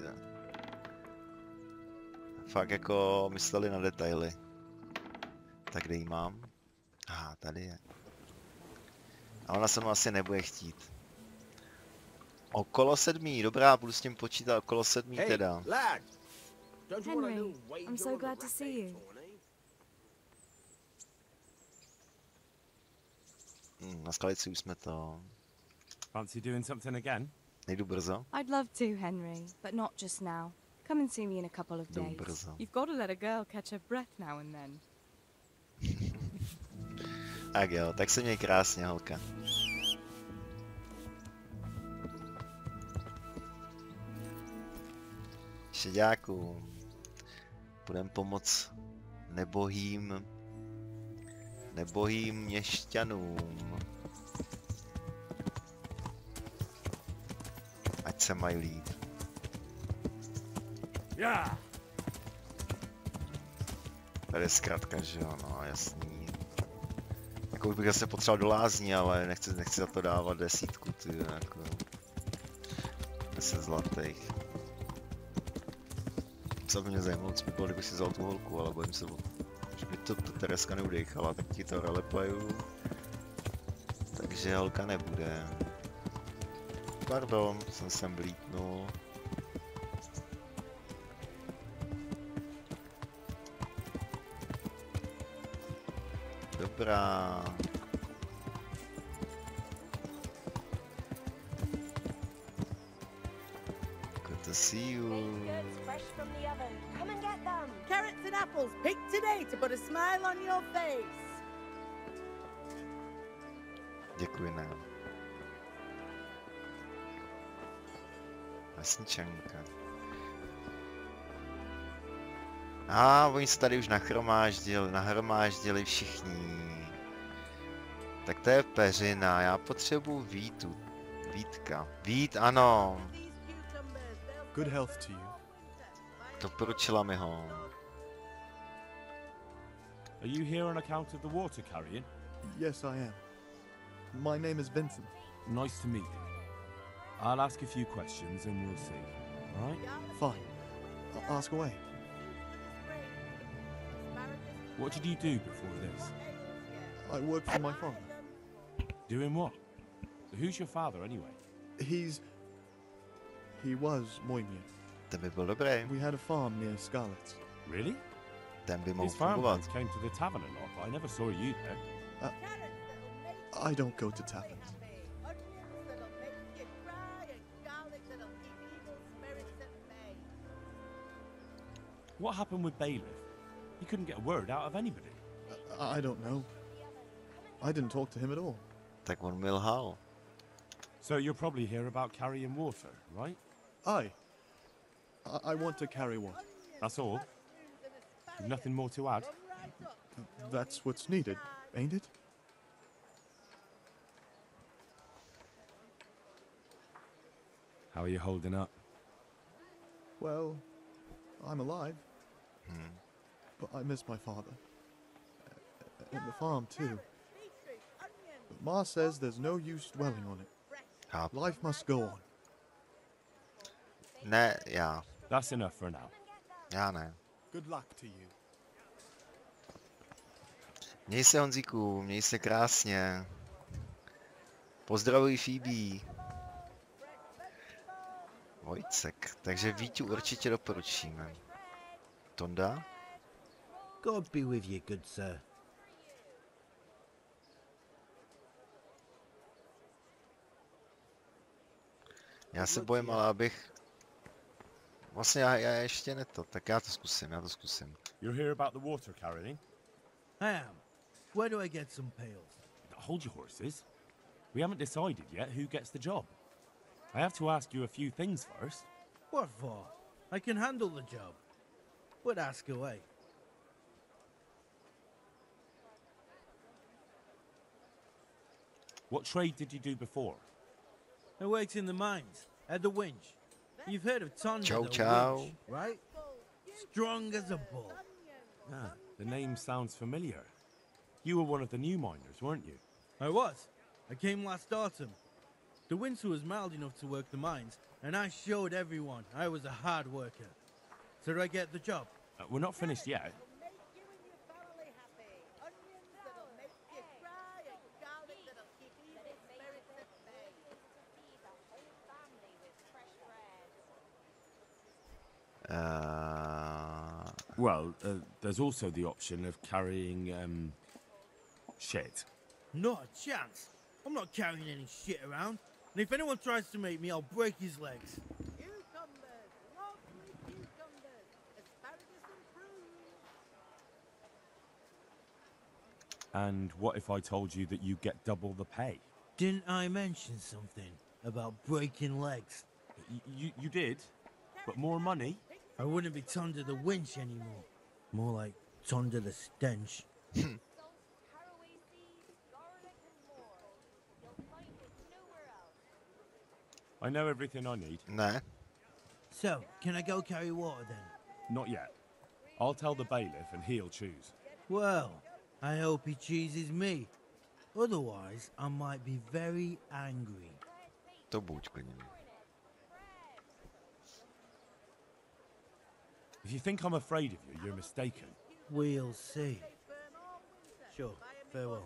S2: Fakt jako mysleli na detaily. Tak kde jí mám? Aha, tady je. A ona se mnou asi nebude chtít. Okolo sedmí, dobrá, budu s tím počítat okolo sedmí teda.
S11: Henry, I'm so glad to see you.
S2: Hmm, na skalici už jsme to.
S4: Fancy doing something again?
S2: Nejdu brzo.
S11: I'd love to, Henry, but not just now. Come and see me in a couple of
S2: Jdu
S11: days.
S2: brzo.
S11: You've got to let a girl catch her breath now and then.
S2: Tak jo, tak se měj krásně, holka. Šeďáku, budem pomoct nebohým, nebohým měšťanům. Ať se mají líp.
S5: Yeah.
S2: Tady je zkrátka, že jo, no jasný. Jako už bych zase potřeboval do lázní, ale nechci, nechci za to dávat desítku, ty, jako. deset zlatých. Co by mě zajímalo, co by bylo, kdybych si vzal tu holku, ale bojím se, že by to, to Tereska neudejchala, tak ti to roleplayuju. Takže holka nebude. Pardon, jsem sem vlítnul. Dobrá. Good to see you.
S12: Fresh from the oven. Come and get them. Carrots and apples picked today to put a smile on your face.
S2: Děkuji nám. Vesničanka. A ah, oni se tady už nahromáždili, nahromáždili všichni. Tak to je peřina, já potřebuji Vítu. Vítka. Vít, ano.
S13: Good health to you.
S2: Doporučila mi ho.
S4: Are you here on account of the water carrying?
S13: Yes, I am. My name is Vincent.
S4: Nice to meet you. I'll ask a few questions and we'll see. All right?
S13: Fine. I'll ask away.
S4: What did you do before this?
S13: I work for my father.
S4: Doing what? Who's your father anyway?
S13: He's... He was Moimir.
S2: Ten by byl dobrý.
S13: We had a farm near Scarlets.
S4: Really?
S2: Ten by mohl
S4: His farm
S2: fungovat.
S4: hands came to the tavern a lot, but I never saw you there.
S13: Uh, I don't go to taverns.
S4: What happened with Bailiff? He couldn't get a word out of anybody.
S13: Uh, I don't know. I didn't talk to him at all.
S2: Tak on mi lhal.
S4: So you're probably here about carrying water, right?
S13: Aye. I, I want to carry water.
S4: That's all? You've nothing more to add?
S13: That's what's needed, ain't it?
S4: How are you holding up?
S13: Well, I'm alive.
S2: Hmm.
S13: But I miss my father. And the farm, too. But Ma says there's no use dwelling on it.
S2: Chápu.
S13: Life must go on.
S2: Ne, já.
S4: That's enough for now.
S2: Já ne.
S13: Good luck to you.
S2: Měj se, Honzíku, měj se krásně. Pozdravuj Phoebe. Vojcek, takže Vítu určitě doporučíme. Tonda?
S14: God be with you, good sir.
S2: Já se bojím, ale abych... Vlastně já, já ještě ne to, tak já to zkusím, já to zkusím.
S3: You're here about the water carrying?
S14: I am. Where do I get some pails?
S3: Hold your horses. We haven't decided yet who gets the job. I have to ask you a few things first.
S14: What for? I can handle the job. But ask away.
S3: What trade did you do before?
S14: I worked in the mines, at the winch. You've heard of Tonda
S2: Ciao,
S14: the
S2: ciao.
S14: winch, right? Strong as a bull.
S3: Ah, the name sounds familiar. You were one of the new miners, weren't you?
S14: I was. I came last autumn. The winter was mild enough to work the mines, and I showed everyone I was a hard worker. So do I get the job?
S3: Uh, we're not finished yet.
S2: Uh...
S3: Well, uh, there's also the option of carrying, um, shit.
S14: Not a chance. I'm not carrying any shit around. And if anyone tries to make me, I'll break his legs.
S12: Cucumbers, lovely cucumbers, asparagus and prunes.
S3: And what if I told you that you get double the pay?
S14: Didn't I mention something about breaking legs?
S3: Y you, you did? But more money?
S14: I wouldn't be Tonda the winch anymore. More like Tonda the stench.
S3: I know everything I need.
S2: Ne.
S14: So, can I go carry water then?
S3: Not yet. I'll tell the bailiff and he'll choose.
S14: Well, I hope he chooses me. Otherwise, I might be very angry.
S2: To buď klidně.
S3: If you think I'm afraid of you, you're mistaken.
S14: We'll see. Sure, farewell.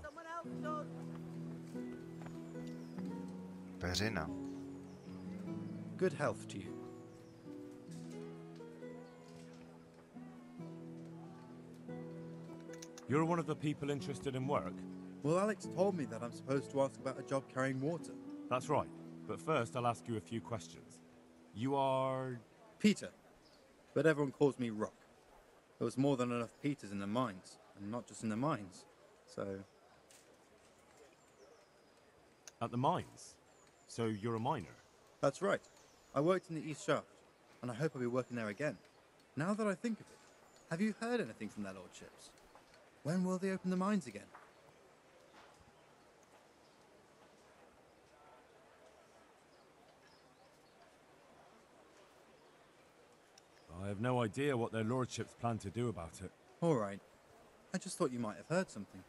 S2: Peřina.
S13: Good health to you.
S3: You're one of the people interested in work?
S13: Well, Alex told me that I'm supposed to ask about a job carrying water.
S3: That's right. But first, I'll ask you a few questions. You are...
S13: Peter. But everyone calls me Rock. There was more than enough Peters in the mines, and not just in the mines. So...
S3: At the mines? So you're a miner?
S13: That's right. I worked in the East Shaft, and I hope I'll be working there again. Now that I think of it, have you heard anything from their lordships? When will they open the mines again?
S3: I have no idea what their lordships plan to do about it.
S13: All right. I just thought you might have heard something.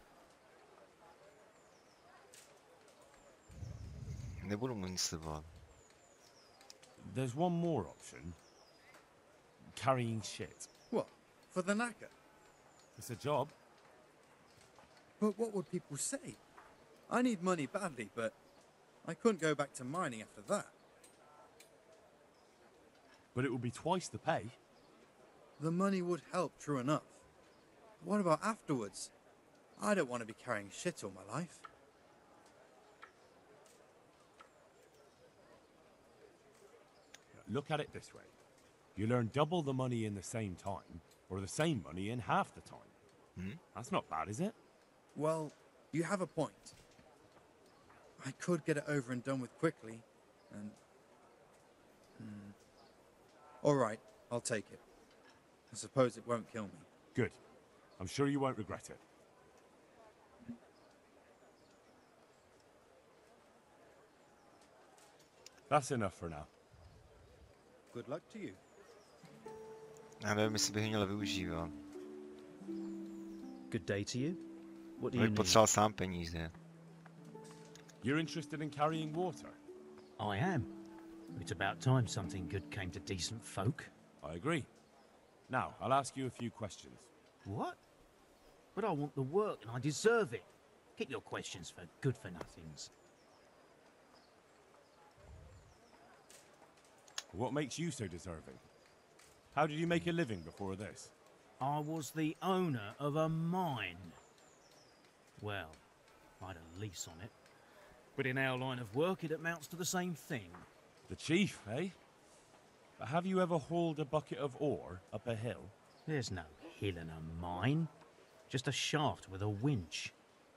S2: Nebudu mu nic slibovat.
S3: There's one more option. Carrying shit.
S13: What? For the knacker?
S3: It's a job.
S13: But what would people say? I need money badly, but I couldn't go back to mining after that.
S3: But it would be twice the pay.
S13: The money would help, true enough. What about afterwards? I don't want to be carrying shit all my life.
S3: Look at it this way. You learn double the money in the same time, or the same money in half the time.
S2: Hmm?
S3: That's not bad, is it?
S13: Well, you have a point. I could get it over and done with quickly, and... Hmm. All right, I'll take it. I suppose it won't kill me.
S3: Good. I'm sure you won't regret it. That's enough for now.
S13: Good luck to you.
S2: Já nevím, jestli bych měl využívat.
S1: Good day to you. What do you
S2: Bych
S1: need?
S2: potřeboval sám peníze.
S3: You're interested in carrying water?
S1: I am. It's about time something good came to decent folk.
S3: I agree. Now, I'll ask you a few questions.
S1: What? But I want the work and I deserve it. Keep your questions for good-for-nothings.
S3: What makes you so deserving? How did you make a living before this?
S1: I was the owner of a mine. Well, I had a lease on it. But in our line of work, it amounts to the same thing.
S3: The chief, eh? But have you ever hauled a bucket of ore up a hill?
S1: There's no hill in a mine. Just a shaft with a winch.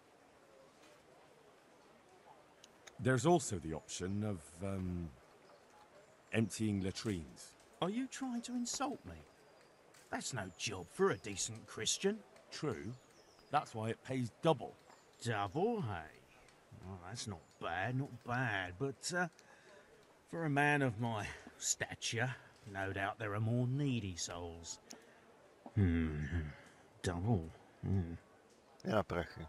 S3: There's also the option of, um... emptying latrines.
S1: Are you trying to insult me? That's no job for a decent Christian.
S3: True. That's why it pays double.
S1: Double, hey? Well, that's not bad, not bad. But, uh, for a man of my stature, no doubt there are more needy souls. Hmm. Double. Hmm.
S2: Ja, prachy.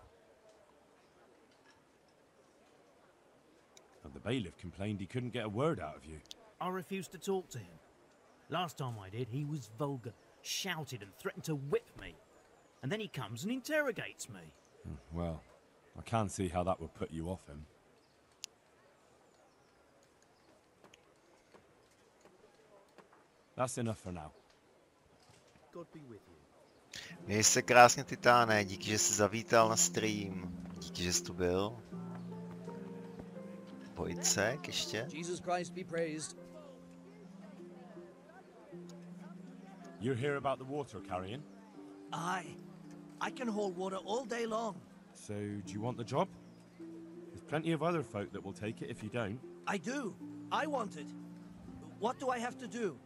S3: And the bailiff complained he couldn't get a word out of you.
S1: I refused to talk to him. Last time I did, he was vulgar, shouted and threatened to whip me. And then he comes and interrogates me.
S3: Well, I can't see how that would put you off him. That's enough for now.
S1: God be with you.
S2: Měj se krásně, Titáne, díky, že jsi zavítal na stream. Díky, že jsi tu byl. Vojcek ještě.
S15: Jesus Christ be praised.
S3: You're here about the water carrying?
S15: Aye. I can haul water all day long.
S3: So, do you want the job? There's plenty of other folk that will take it if you don't.
S15: I do. I want it. What do I have to do?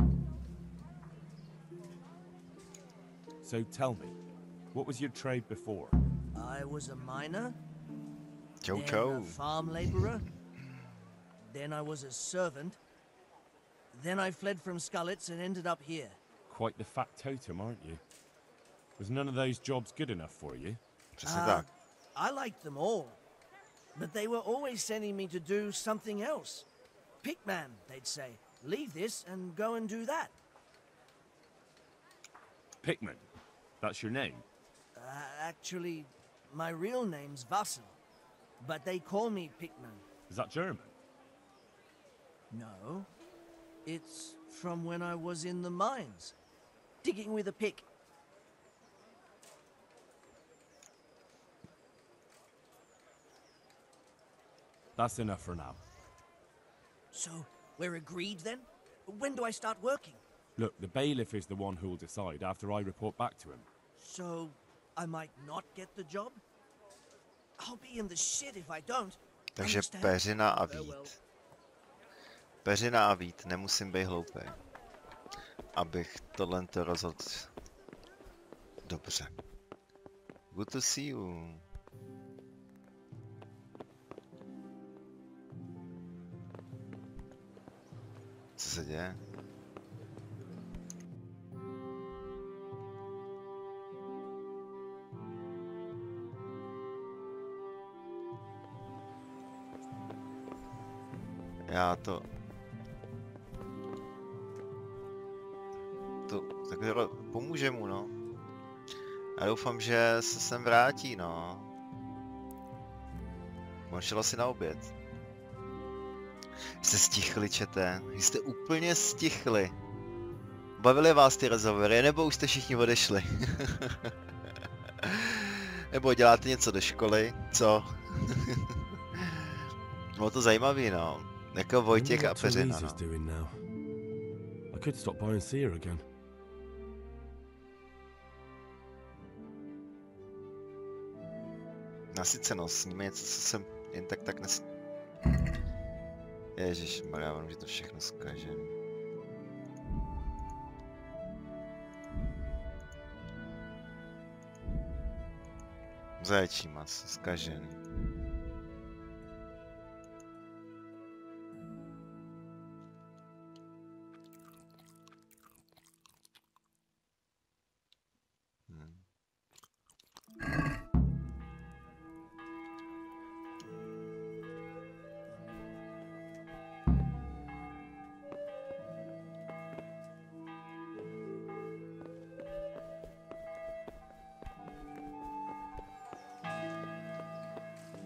S3: So tell me, what was your trade before?
S15: I was a miner.
S2: Jojo.
S15: Then a farm laborer. Then I was a servant. Then I fled from Skullets and ended up here.
S3: Quite the fat totem, aren't you? Was none of those jobs good enough for you?
S15: Uh, I liked them all. But they were always sending me to do something else. Pickman, they'd say. Leave this and go and do that.
S3: Pickman? That's your name?
S15: Uh, actually, my real name's Vassal. But they call me Pickman.
S3: Is that German?
S15: No. It's from when I was in the mines. Digging with a pick.
S3: That's enough for now.
S15: So, we're agreed then? When do I start working?
S3: Look, the bailiff is the one who'll decide after I report back to him.
S15: So, I might not get the job? I'll be in the shit if I don't.
S2: Takže peřina a vít. Peřina a vít, nemusím být hloupý. Abych tohle to rozhodl dobře. Good to see you. Co se děje? Já to... To... takhle pomůže mu, no. Já doufám, že se sem vrátí, no. Končilo si na oběd. Jste stichli, čete. Jste úplně stichli. Bavili vás ty rozhovory, nebo už jste všichni odešli? Nebo děláte něco do školy? Co? Bylo to zajímavý, no. Jako Vojtěch a Peřina, no.
S3: I could stop by and see her again.
S2: No sice no, sníme něco, co jsem jen tak tak nes... Ježišmarja, vám, že to všechno zkažený. Zaječí maso, zkažený.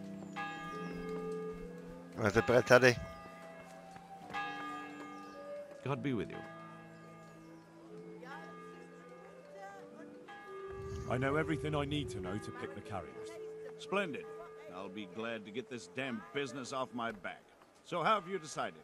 S2: Ale teprve tady.
S5: God be with you.
S3: I know everything I need to know to pick the carriers.
S5: Splendid. I'll be glad to get this damn business off my back. So how have you decided?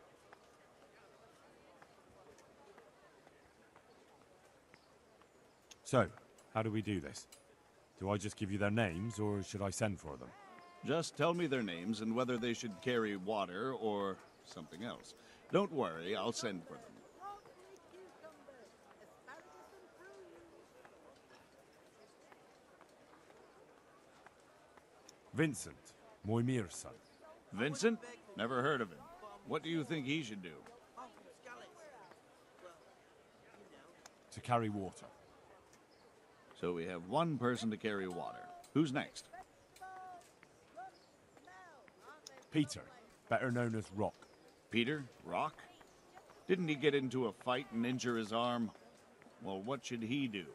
S3: So, how do we do this? Do I just give you their names, or should I send for them?
S5: Just tell me their names and whether they should carry water or something else. Don't worry, I'll send for them.
S3: Vincent, Moimir's son.
S5: Vincent? Never heard of him. What do you think he should do?
S3: To carry water.
S5: So we have one person to carry water. Who's next?
S3: Peter, better known as Rock.
S5: Peter? Rock? Didn't he get into a fight and injure his arm? Well, what should he do?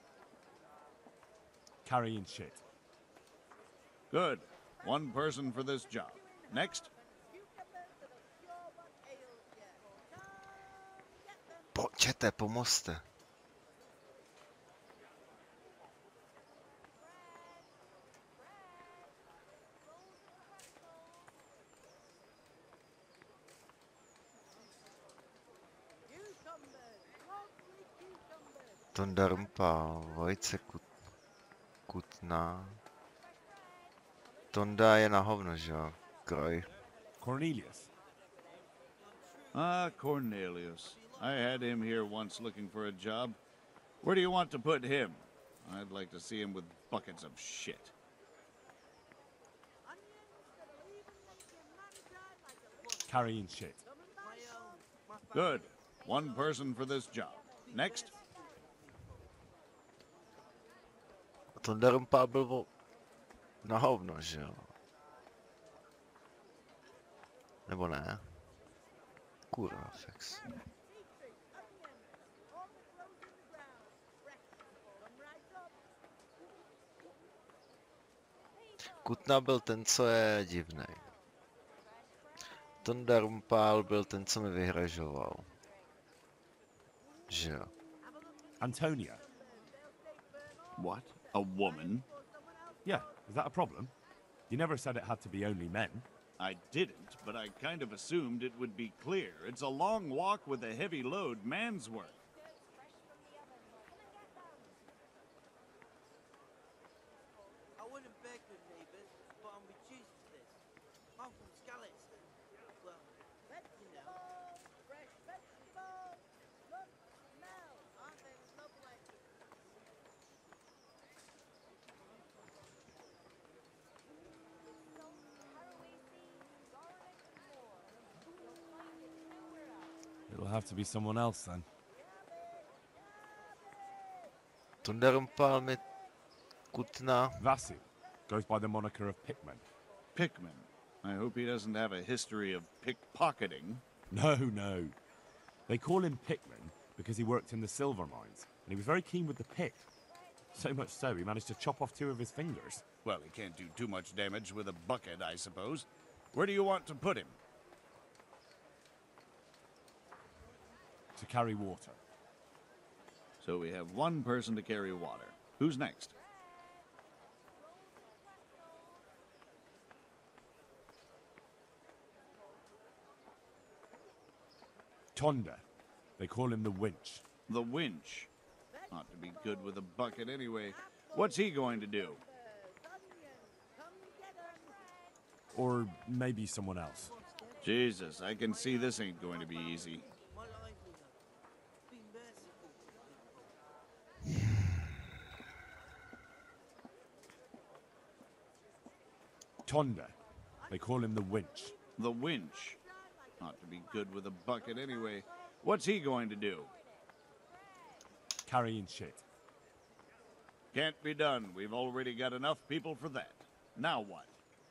S3: Carrying shit.
S5: Good. One person for this job. Next?
S2: Pojďte, pomozte. Tonda Rumpa, Vojce Kut, Kutná. Tonda je na hovno, že jo? Kroj.
S3: Cornelius.
S5: Ah, Cornelius. I had him here once looking for a job. Where do you want to put him? I'd like to see him with buckets of shit.
S3: Carrying shit.
S5: Good. One person for this job. Next?
S2: Tonda Rumpa byl vo... na hovno, že jo? Nebo ne? Kurva, fix. Kutna byl ten, co je divnej. Tonda Rumpál byl ten, co mi vyhražoval. Že jo?
S3: Antonia.
S5: What? A woman?
S3: Yeah, is that a problem? You never said it had to be only men.
S5: I didn't, but I kind of assumed it would be clear. It's a long walk with a heavy load, man's work.
S15: I wouldn't beg with neighbours, but I'm reduced to this. I'm from Skeleton. Well, you know.
S12: Fresh vegetables! Look, smell! Aren't they lovely?
S3: It'll have to be someone else then.
S2: Tonda Rumpál mi Kutna.
S3: Vasil goes by the moniker of Pickman.
S5: Pickman? I hope he doesn't have a history of pickpocketing.
S3: No, no. They call him Pickman because he worked in the silver mines, and he was very keen with the pick. So much so, he managed to chop off two of his fingers.
S5: Well, he can't do too much damage with a bucket, I suppose. Where do you want to put him?
S3: To carry water.
S5: So we have one person to carry water. Who's next?
S3: Tonda. They call him the Winch.
S5: The Winch. Ought to be good with a bucket anyway. What's he going to do?
S3: Or maybe someone else.
S5: Jesus, I can see this ain't going to be easy.
S3: Tonda. They call him the Winch.
S5: The Winch. Ought to be good with a bucket anyway. What's he going to do?
S3: Carrying shit.
S5: Can't be done. We've already got enough people for that. Now what?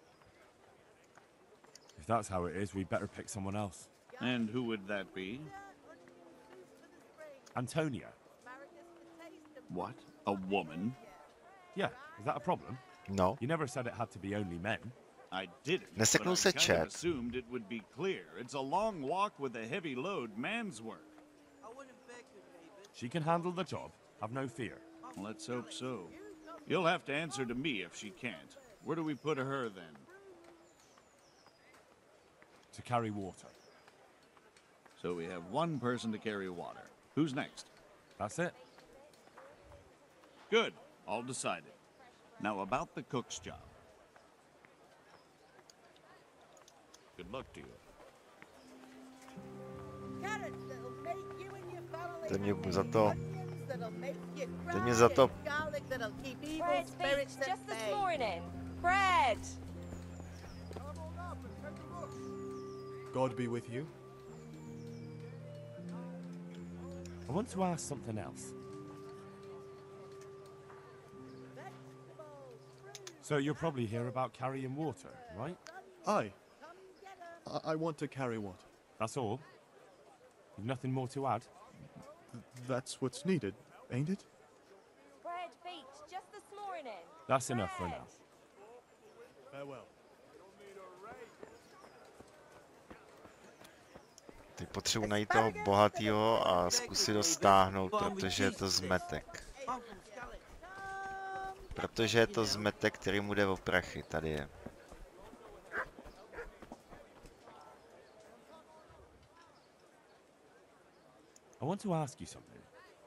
S3: If that's how it is, we'd better pick someone else.
S5: And who would that be?
S3: Antonia.
S5: What? A woman?
S3: Yeah, is that a problem?
S2: No.
S3: You never said it had to be only men.
S5: I didn't, but
S2: Neseknul
S5: I
S2: se
S5: kind of
S2: čet.
S5: assumed it would be clear. It's a long walk with a heavy load, man's work.
S3: She can handle the job. Have no fear.
S5: Let's hope so. You'll have to answer to me if she can't. Where do we put her then?
S3: To carry water.
S5: So we have one person to carry water. Who's next?
S3: That's it.
S5: Good. All decided. Now about the cook's job. Good luck to you.
S12: Carrots that'll make you and your family
S2: To mě
S12: happy.
S2: za to.
S12: Onions that'll make you cry.
S2: To mě za to.
S12: And garlic that'll keep evil
S11: Bread
S12: spirits
S11: baked
S12: at
S11: just this
S12: bay.
S11: morning. Bread!
S16: God be with you.
S3: I want to ask something else. So you're probably here about carrying water, right?
S16: Aye. I, I want to carry water.
S3: That's all? You've nothing more to add?
S16: Th that's what's needed, ain't it?
S11: Bread baked just this morning.
S3: That's enough for now.
S16: Farewell.
S2: Teď potřebuji najít toho bohatýho a zkusit ho stáhnout, protože je to zmetek. Protože je to zmetek, který mu jde o prachy. Tady je.
S3: I want to ask you something.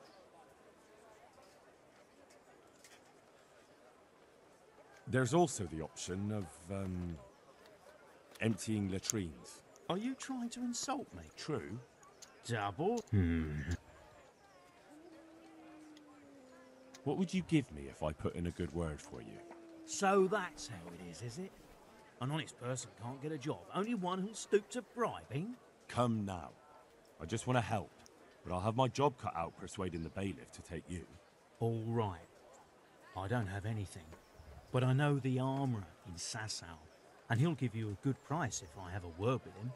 S3: There's also the option of, um, emptying latrines.
S1: Are you trying to insult me?
S3: True.
S1: Double? Hmm.
S3: What would you give me if I put in a good word for you?
S1: So that's how it is, is it? An honest person can't get a job. Only one who'll stoop to bribing?
S3: Come now. I just want to help, but I'll have my job cut out persuading the bailiff to take you.
S1: All right. I don't have anything, but I know the armourer in Sasau, and he'll give you a good price if I have a word with him.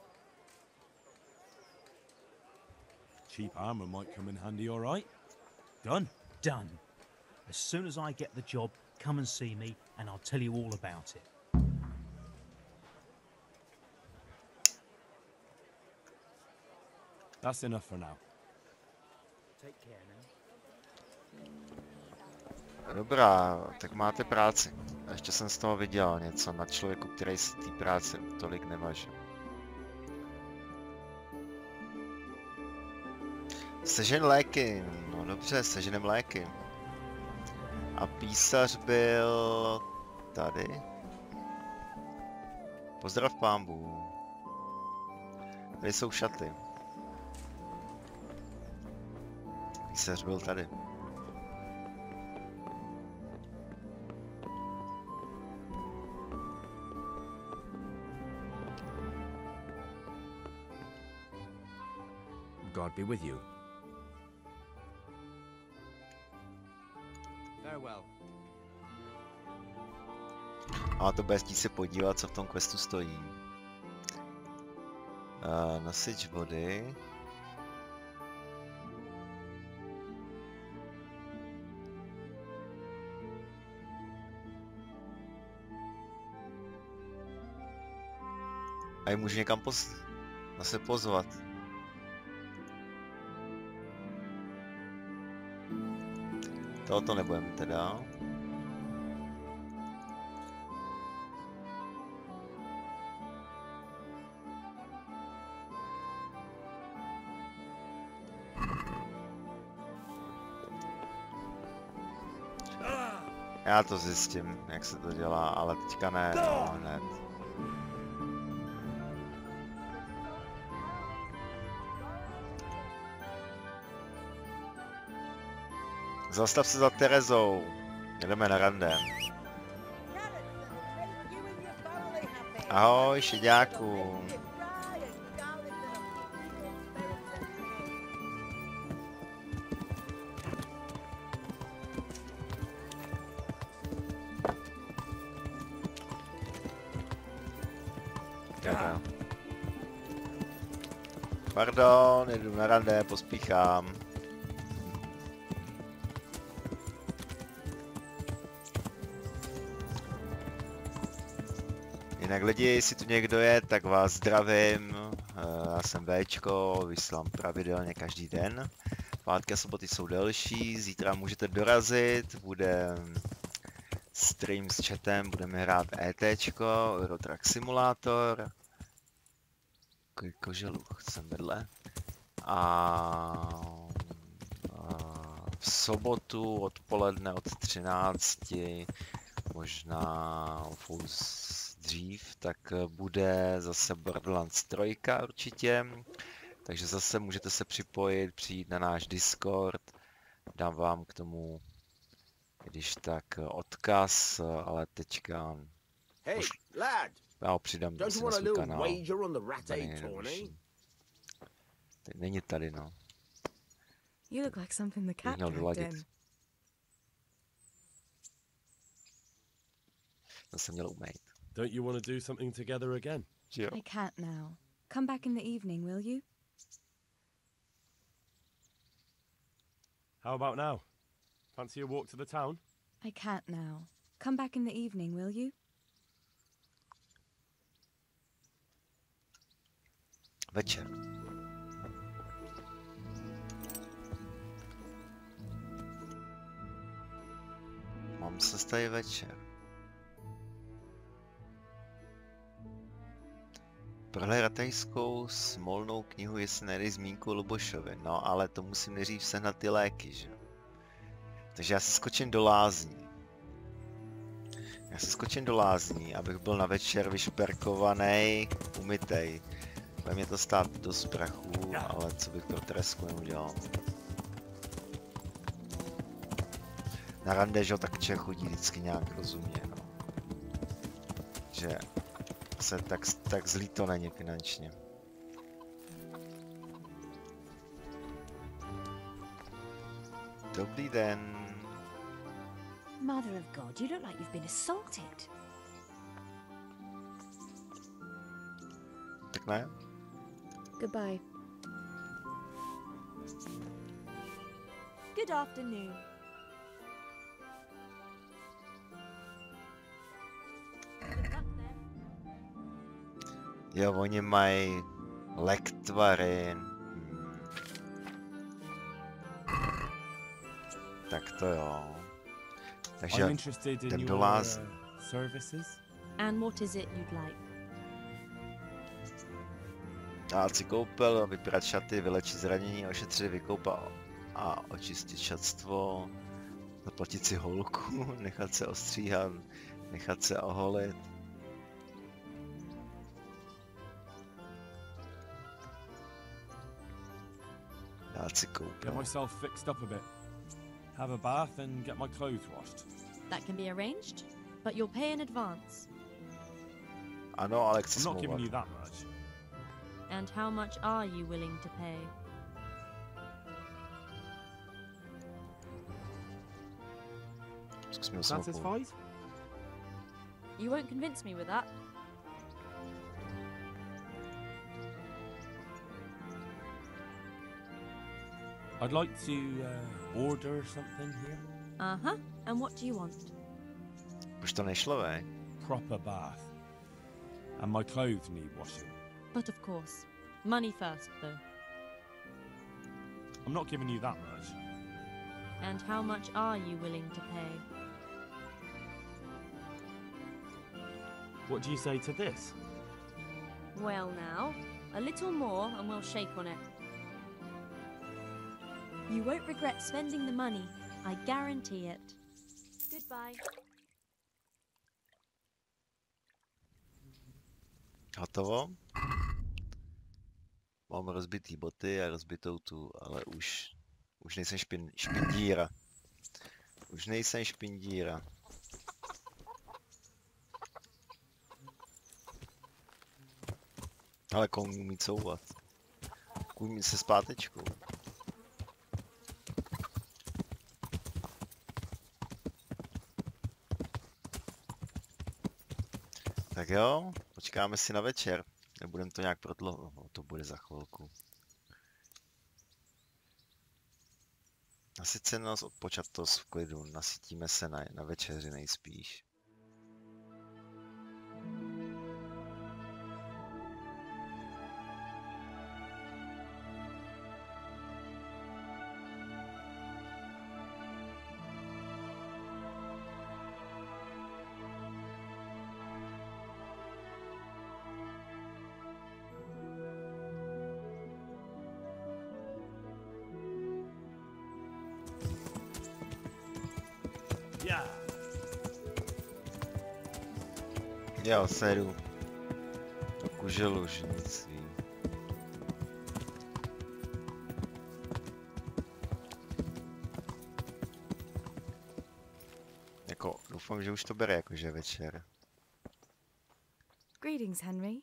S3: Cheap armor might come in handy, all right? Done.
S1: Done. As soon as I get the job, come and see me, and I'll tell you all about it.
S3: That's enough for now.
S1: Take care now.
S2: Dobrá, tak máte práci. A ještě jsem z toho viděl něco na člověku, který si té práce tolik neváží. Sežen léky. No dobře, seženem léky. A písař byl tady. Pozdrav pánbů. Tady jsou šaty. Písař byl tady.
S7: God be with you. Farewell.
S2: A to bude chtít se podívat, co v tom questu stojí. Uh, nosič vody. A je můžu někam pos... se pozvat. Tohoto nebudeme teda. Já to zjistím, jak se to dělá, ale teďka ne, no, hned. Zastav se za Terezou. Jdeme na rande. Ahoj, šeďáku. Dobra. Pardon, jdu na rande, pospíchám. Jinak lidi, jestli tu někdo je, tak vás zdravím. Já jsem Véčko, vyslám pravidelně každý den. Pátky a soboty jsou delší, zítra můžete dorazit, bude stream s chatem, budeme hrát ETčko, Euro Truck Simulator. Koželuch jsem vedle. A, a v sobotu odpoledne od třinácti, možná dřív, tak bude zase Borderlands tři určitě. Takže zase můžete se připojit, přijít na náš Discord. Dám vám k tomu, když tak, odkaz, ale teďka...
S17: Hey, lad!
S2: Já ho přidám
S17: Don't
S2: si
S17: you
S2: na
S17: want a
S2: svůj
S17: little
S2: kanál.
S17: wager on the rat
S2: Tady
S17: ape
S2: nejde
S17: tourney?
S2: další. Teď není tady, no.
S11: You look like something the
S2: Bych
S11: cat
S2: měl
S11: dragged
S2: doladit.
S11: in.
S2: To jsem měl umýt.
S4: Don't you want to do something together again?
S2: Jo.
S11: I can't now. Come back in the evening, will you?
S4: How about now? Fancy a walk to the town?
S11: I can't now. Come back in the evening, will you?
S2: Večer. Mám se tady večer. Prohle ratajskou smolnou knihu, jestli nejde zmínku o Lubošovi. No, ale to musím nejdřív sehnat ty léky, že? Takže já se skočím do lázní. Já se skočím do lázní, abych byl na večer vyšperkovaný, umytej. Bude mě to stát dost prachu, ale co bych pro tresku neudělal. Na rande, že tak člověk chodí vždycky nějak rozumně, no. Že se tak, tak zlý to není finančně. Dobrý den.
S18: Mother of God, you look like you've been assaulted.
S2: Tak ne?
S11: Goodbye.
S10: Good afternoon.
S2: Jo, oni mají lektvary. Hmm. Tak to jo. Takže
S4: I'm interested in
S2: jdem do
S4: your
S2: láz.
S4: uh, services.
S10: And what is it you'd like?
S2: Dát si koupel, vyprat šaty, vylečit zranění, ošetřit, vykoupat a očistit šatstvo, zaplatit si holku, nechat se ostříhat, nechat se oholit. Dát si
S4: Get
S2: koupel.
S4: myself fixed up a bit. Have a bath and get my clothes washed.
S10: That can be arranged, but you'll pay in advance.
S2: Ano, ale chci
S4: I'm not giving
S2: smlouvat.
S4: you that much.
S10: And how much are you willing to pay?
S2: Zkus mi osmoukou.
S4: Satisfied?
S10: You won't convince me with that.
S4: I'd like to uh, order something here.
S10: Uh-huh. And what do you want?
S2: Už to nešlo, ve?
S4: Proper bath. And my clothes need washing.
S10: But of course. Money first, though.
S4: I'm not giving you that much.
S10: And how much are you willing to pay?
S4: What do you say to this?
S10: Well now, a little more and we'll shake on it. You won't regret spending the money, I guarantee it. Goodbye.
S2: Hotovo? Mám rozbitý boty a rozbitou tu, ale už, už nejsem špin, špindíra. Už nejsem špindíra. Ale komu umí couvat? Umí se zpátečkou. Tak jo, počkáme si na večer. Nebudem to nějak prodlouho, to bude za chvilku. Nasyce nás odpočatost v klidu, nasytíme se na, na večeři nejspíš. Jo, sedu do kuželožnictví. Jako, doufám, že už to bere jakože večer.
S11: Greetings, Henry.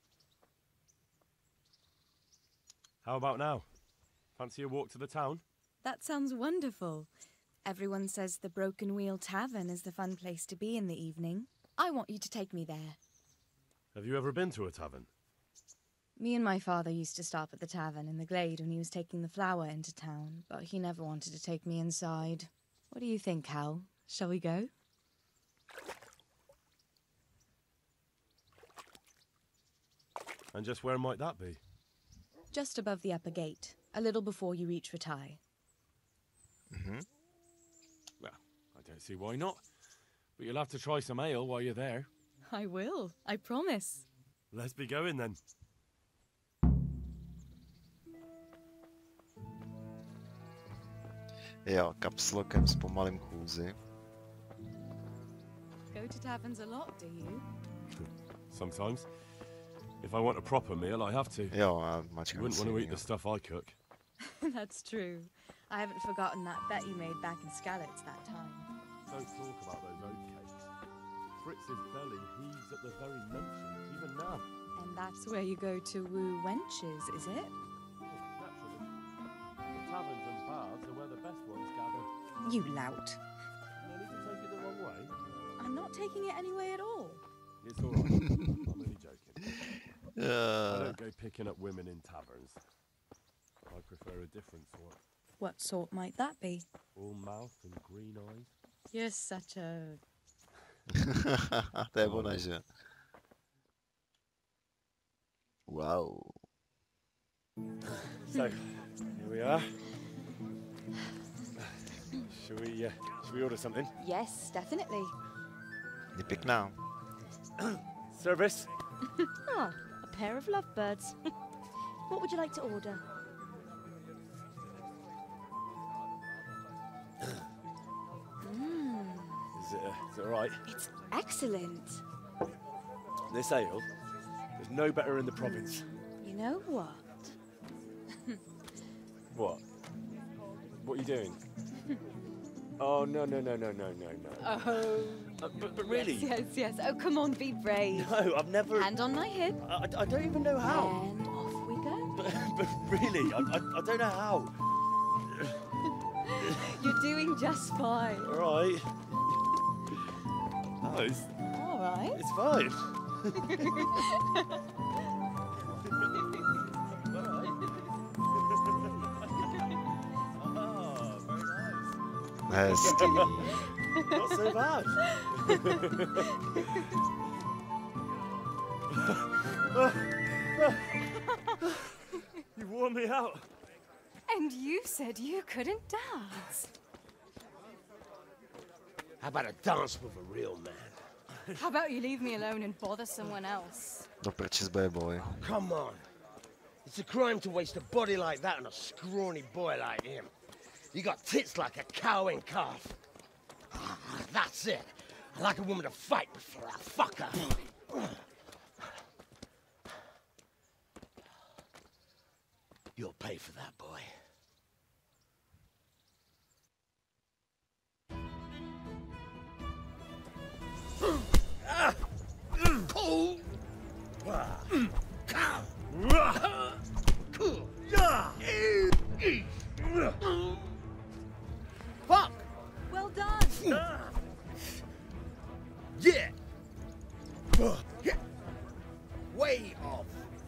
S3: How about now? Fancy a walk to the town?
S11: That sounds wonderful. Everyone says the Broken Wheel Tavern is the fun place to be in the evening. I want you to take me there.
S3: Have you ever been to a tavern?
S11: Me and my father used to stop at the tavern in the glade when he was taking the flour into town, but he never wanted to take me inside. What do you think, Hal? Shall we go?
S3: And just where might that be?
S11: Just above the upper gate, a little before you reach Rattay.
S3: Mm-hmm. Well, I don't see why not. But you'll have to try some ale while you're there.
S11: I will, I promise.
S3: Let's be going then.
S2: Jo, kapslokem zpomalím chůzi.
S11: Go to taverns a lot, do you?
S3: Sometimes. If I want a proper meal, I have to.
S2: Jo, a mačkám
S3: You wouldn't
S2: si
S3: want to eat
S2: víno.
S3: the stuff I cook.
S11: That's true. I haven't forgotten that bet you made back in Skalitz that time.
S3: Don't talk about those oatcakes. Fritz's belly heaves at the very mention, even now.
S11: And that's where you go to woo wenches, is it?
S3: Naturally. The taverns and baths are where the best ones gather.
S11: You lout.
S3: No need to take it the wrong way.
S11: I'm not taking it any way at all.
S3: It's all right. I'm only joking. I
S2: Uh,
S3: don't go picking up women in taverns. I prefer a different sort.
S11: What sort might that be?
S3: All mouth and green eyes.
S11: You're such a...
S2: to je ona, že? Wow.
S3: So, here we are. Shall we, uh, shall we order something?
S11: Yes, definitely.
S2: Je pěkná.
S3: Service?
S10: Ah, a pair of lovebirds. What would you like to order?
S11: Mm,
S3: Is it, uh, is it all right?
S11: it's excellent.
S3: This ale, there's no better in the province.
S11: You know what?
S3: What? What are you doing? Oh, no, no, no, no, no, no, no.
S11: Oh.
S3: Uh, but, but really?
S11: Yes, yes, yes. Oh, come on, be brave.
S3: No, I've never...
S11: Hand on my hip.
S3: I, I don't even know how.
S11: And off we go.
S3: But, but really, I, I, I don't know how.
S11: You're doing just fine.
S3: All right. No, it's,
S11: All right.
S3: it's fine.
S2: Hezký.
S3: Not so bad. You wore me out.
S11: And you said you couldn't dance.
S17: How about a dance with a real man?
S11: How about you leave me alone and bother someone else?
S2: Do prčis boy boy.
S17: Come on. It's a crime to waste a body like that on a scrawny boy like him. You got tits like a cow in calf. Ah, that's it. I like a woman to fight before I fuck her. You'll pay for that, boy.
S15: Fuck!
S10: Well done.
S17: Yeah! Way off.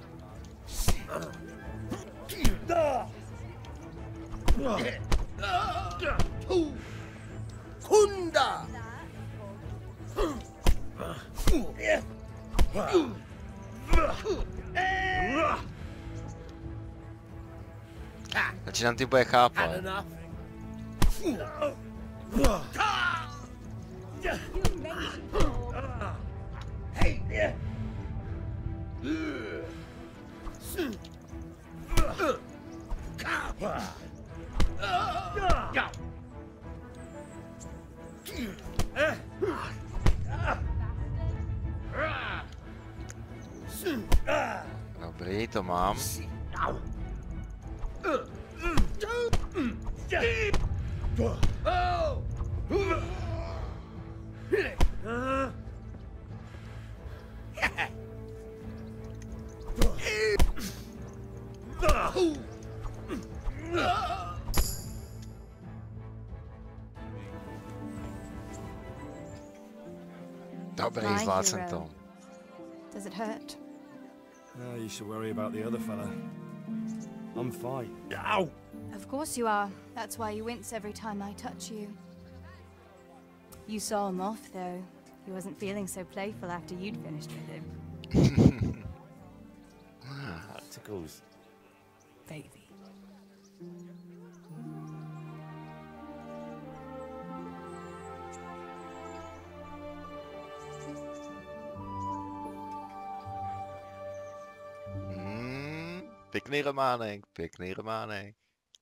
S17: Kunda!
S2: Začínám ty boje chápat.
S17: Had enough? Hey!
S2: Dobrý, to mám. Dobrý,
S11: My
S2: zvládl jsem
S11: hero.
S2: to.
S18: Does it hurt?
S4: Uh, you should worry about the other fella. I'm fine. Ow!
S11: Of course you are. That's why you wince every time I touch you. You saw him off, though. He wasn't feeling so playful after you'd finished with him.
S4: That tickles.
S11: Baby.
S2: Hmm, pěkný románek, pěkný románek.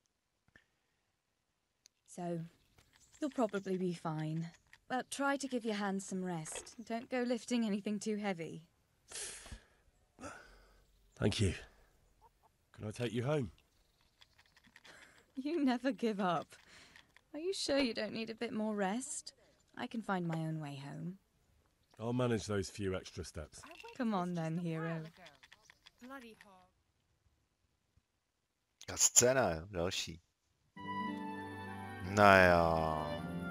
S11: So, you'll probably be fine. But try to give your hands some rest. Don't go lifting anything too heavy.
S4: Thank you. Can I take you home?
S11: You never give up. Are you sure you don't need a bit more rest? I can find my own way home.
S4: I'll manage those few extra steps.
S11: Come on then, hero.
S12: Bloody hog.
S2: A scéna, jo, další. No jo.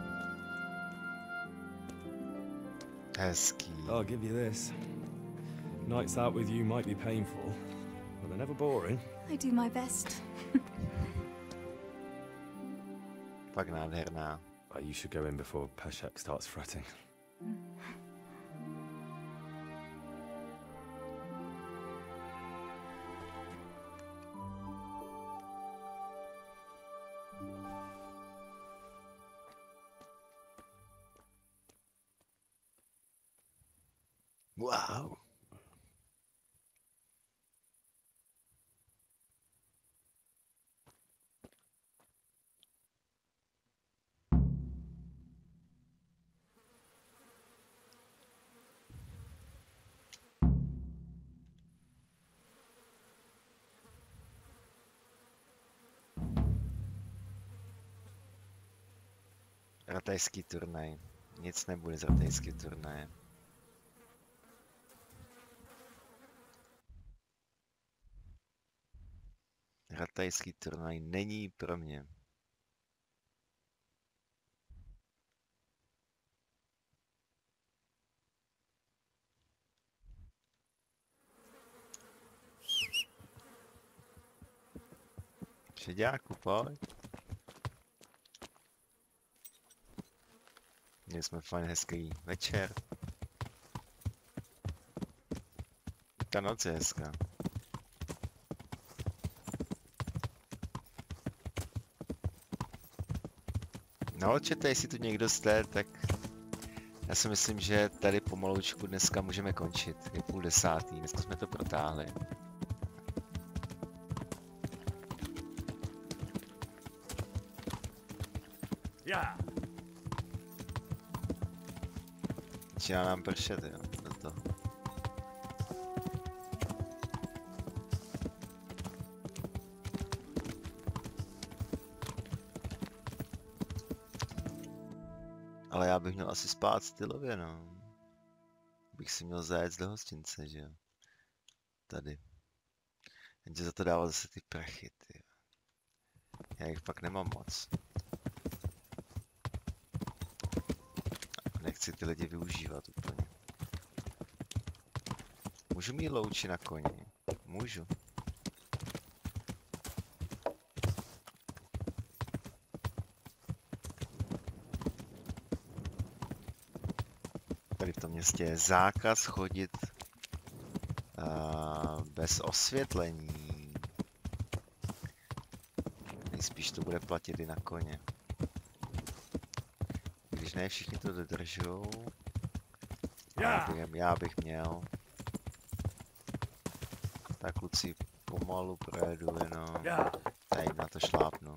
S2: Hezký.
S4: I'll give you this. Nights out with you might be painful, but they're never boring.
S11: I do my best.
S2: Fakt nádherná.
S4: Well, you should go in before Peshek starts fretting.
S2: Wow. Ratajský turnaj. Nic nebude z ratajský turnaje. Ratajský turnaj není pro mě. Předáku, pojď. Měli jsme fajn hezký večer. Ta noc je hezká. No, čete, jestli tu někdo jste, tak já si myslím, že tady pomalučku dneska můžeme končit. Je půl desátý, dneska jsme to protáhli.
S4: Yeah.
S2: Začíná nám pršet, jo, do toho. Ale já bych měl asi spát stylově, no. Bych si měl zajet do hostince, že jo. Tady. Jenže za to dával zase ty prachy, ty. Já jich fakt nemám moc. A nechci ty lidi využívat úplně. Můžu mít louči na koni? Můžu. Tady v tom městě je zákaz chodit uh, bez osvětlení. Nejspíš to bude platit i na koně. Když ne všichni to dodržou, já bych, já bych měl. Tak kluci, pomalu projedu jenom. Tady na to šlápnu.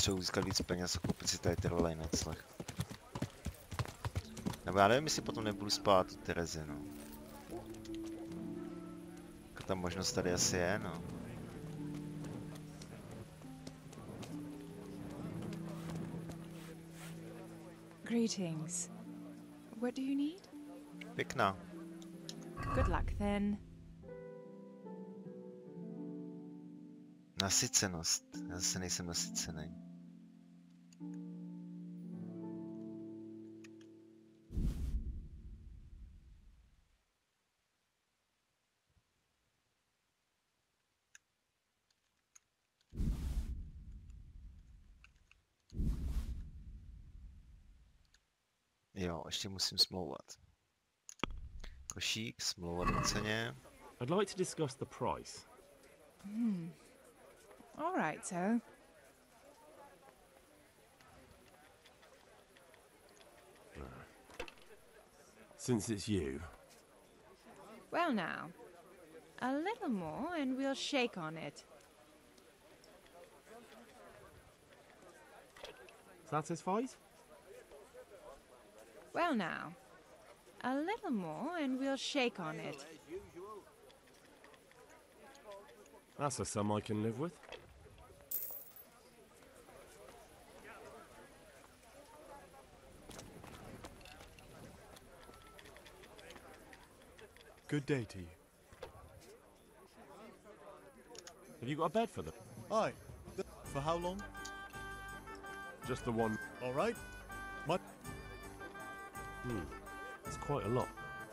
S2: potřebuji získat víc peněz a koupit si tady ty role na clech. Nebo já nevím, jestli potom nebudu spát u Terezy, no. Ta možnost tady asi je, no.
S19: Greetings. What do you need?
S2: Pěkná.
S19: Good luck then.
S2: Nasycenost. Já zase nejsem nasycený. Jo, ještě musím smlouvat. Košík, smlouvat o ceně.
S3: I'd like to discuss the price.
S19: Hmm. All right, so.
S3: Since it's you.
S19: Well now, a little more and we'll shake on it.
S3: Satisfied?
S19: Well now, a little more and we'll shake on it.
S3: That's a sum I can live with.
S16: Good day to you.
S3: Have you got a bed for them?
S16: Aye. Th- For how long?
S3: Just the one.
S16: All right. My
S3: Hmm. It's quite a lot.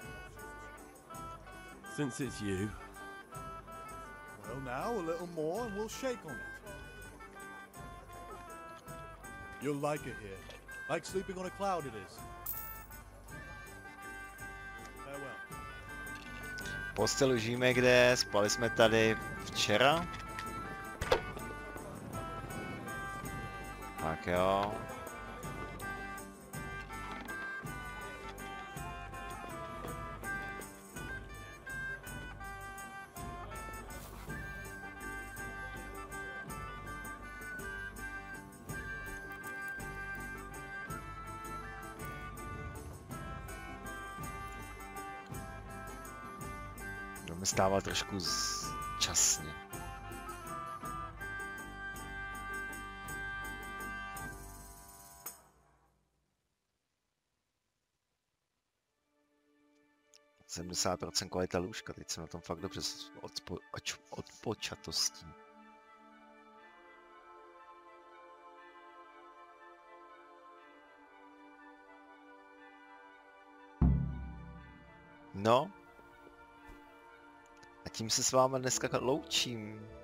S3: Since it's you.
S16: Well, now a little more and we'll shake on it. You'll like it here. Like sleeping on a cloud it is. Farewell.
S2: Postel už víme kde, spali jsme tady včera. Tak jo. To mi stává trošku z... časně. sedmdesát procent kvalita lůžka, teď jsem na tom fakt dobře s odpo, oč, odpočatostí. No. A tím se s vámi dneska loučím.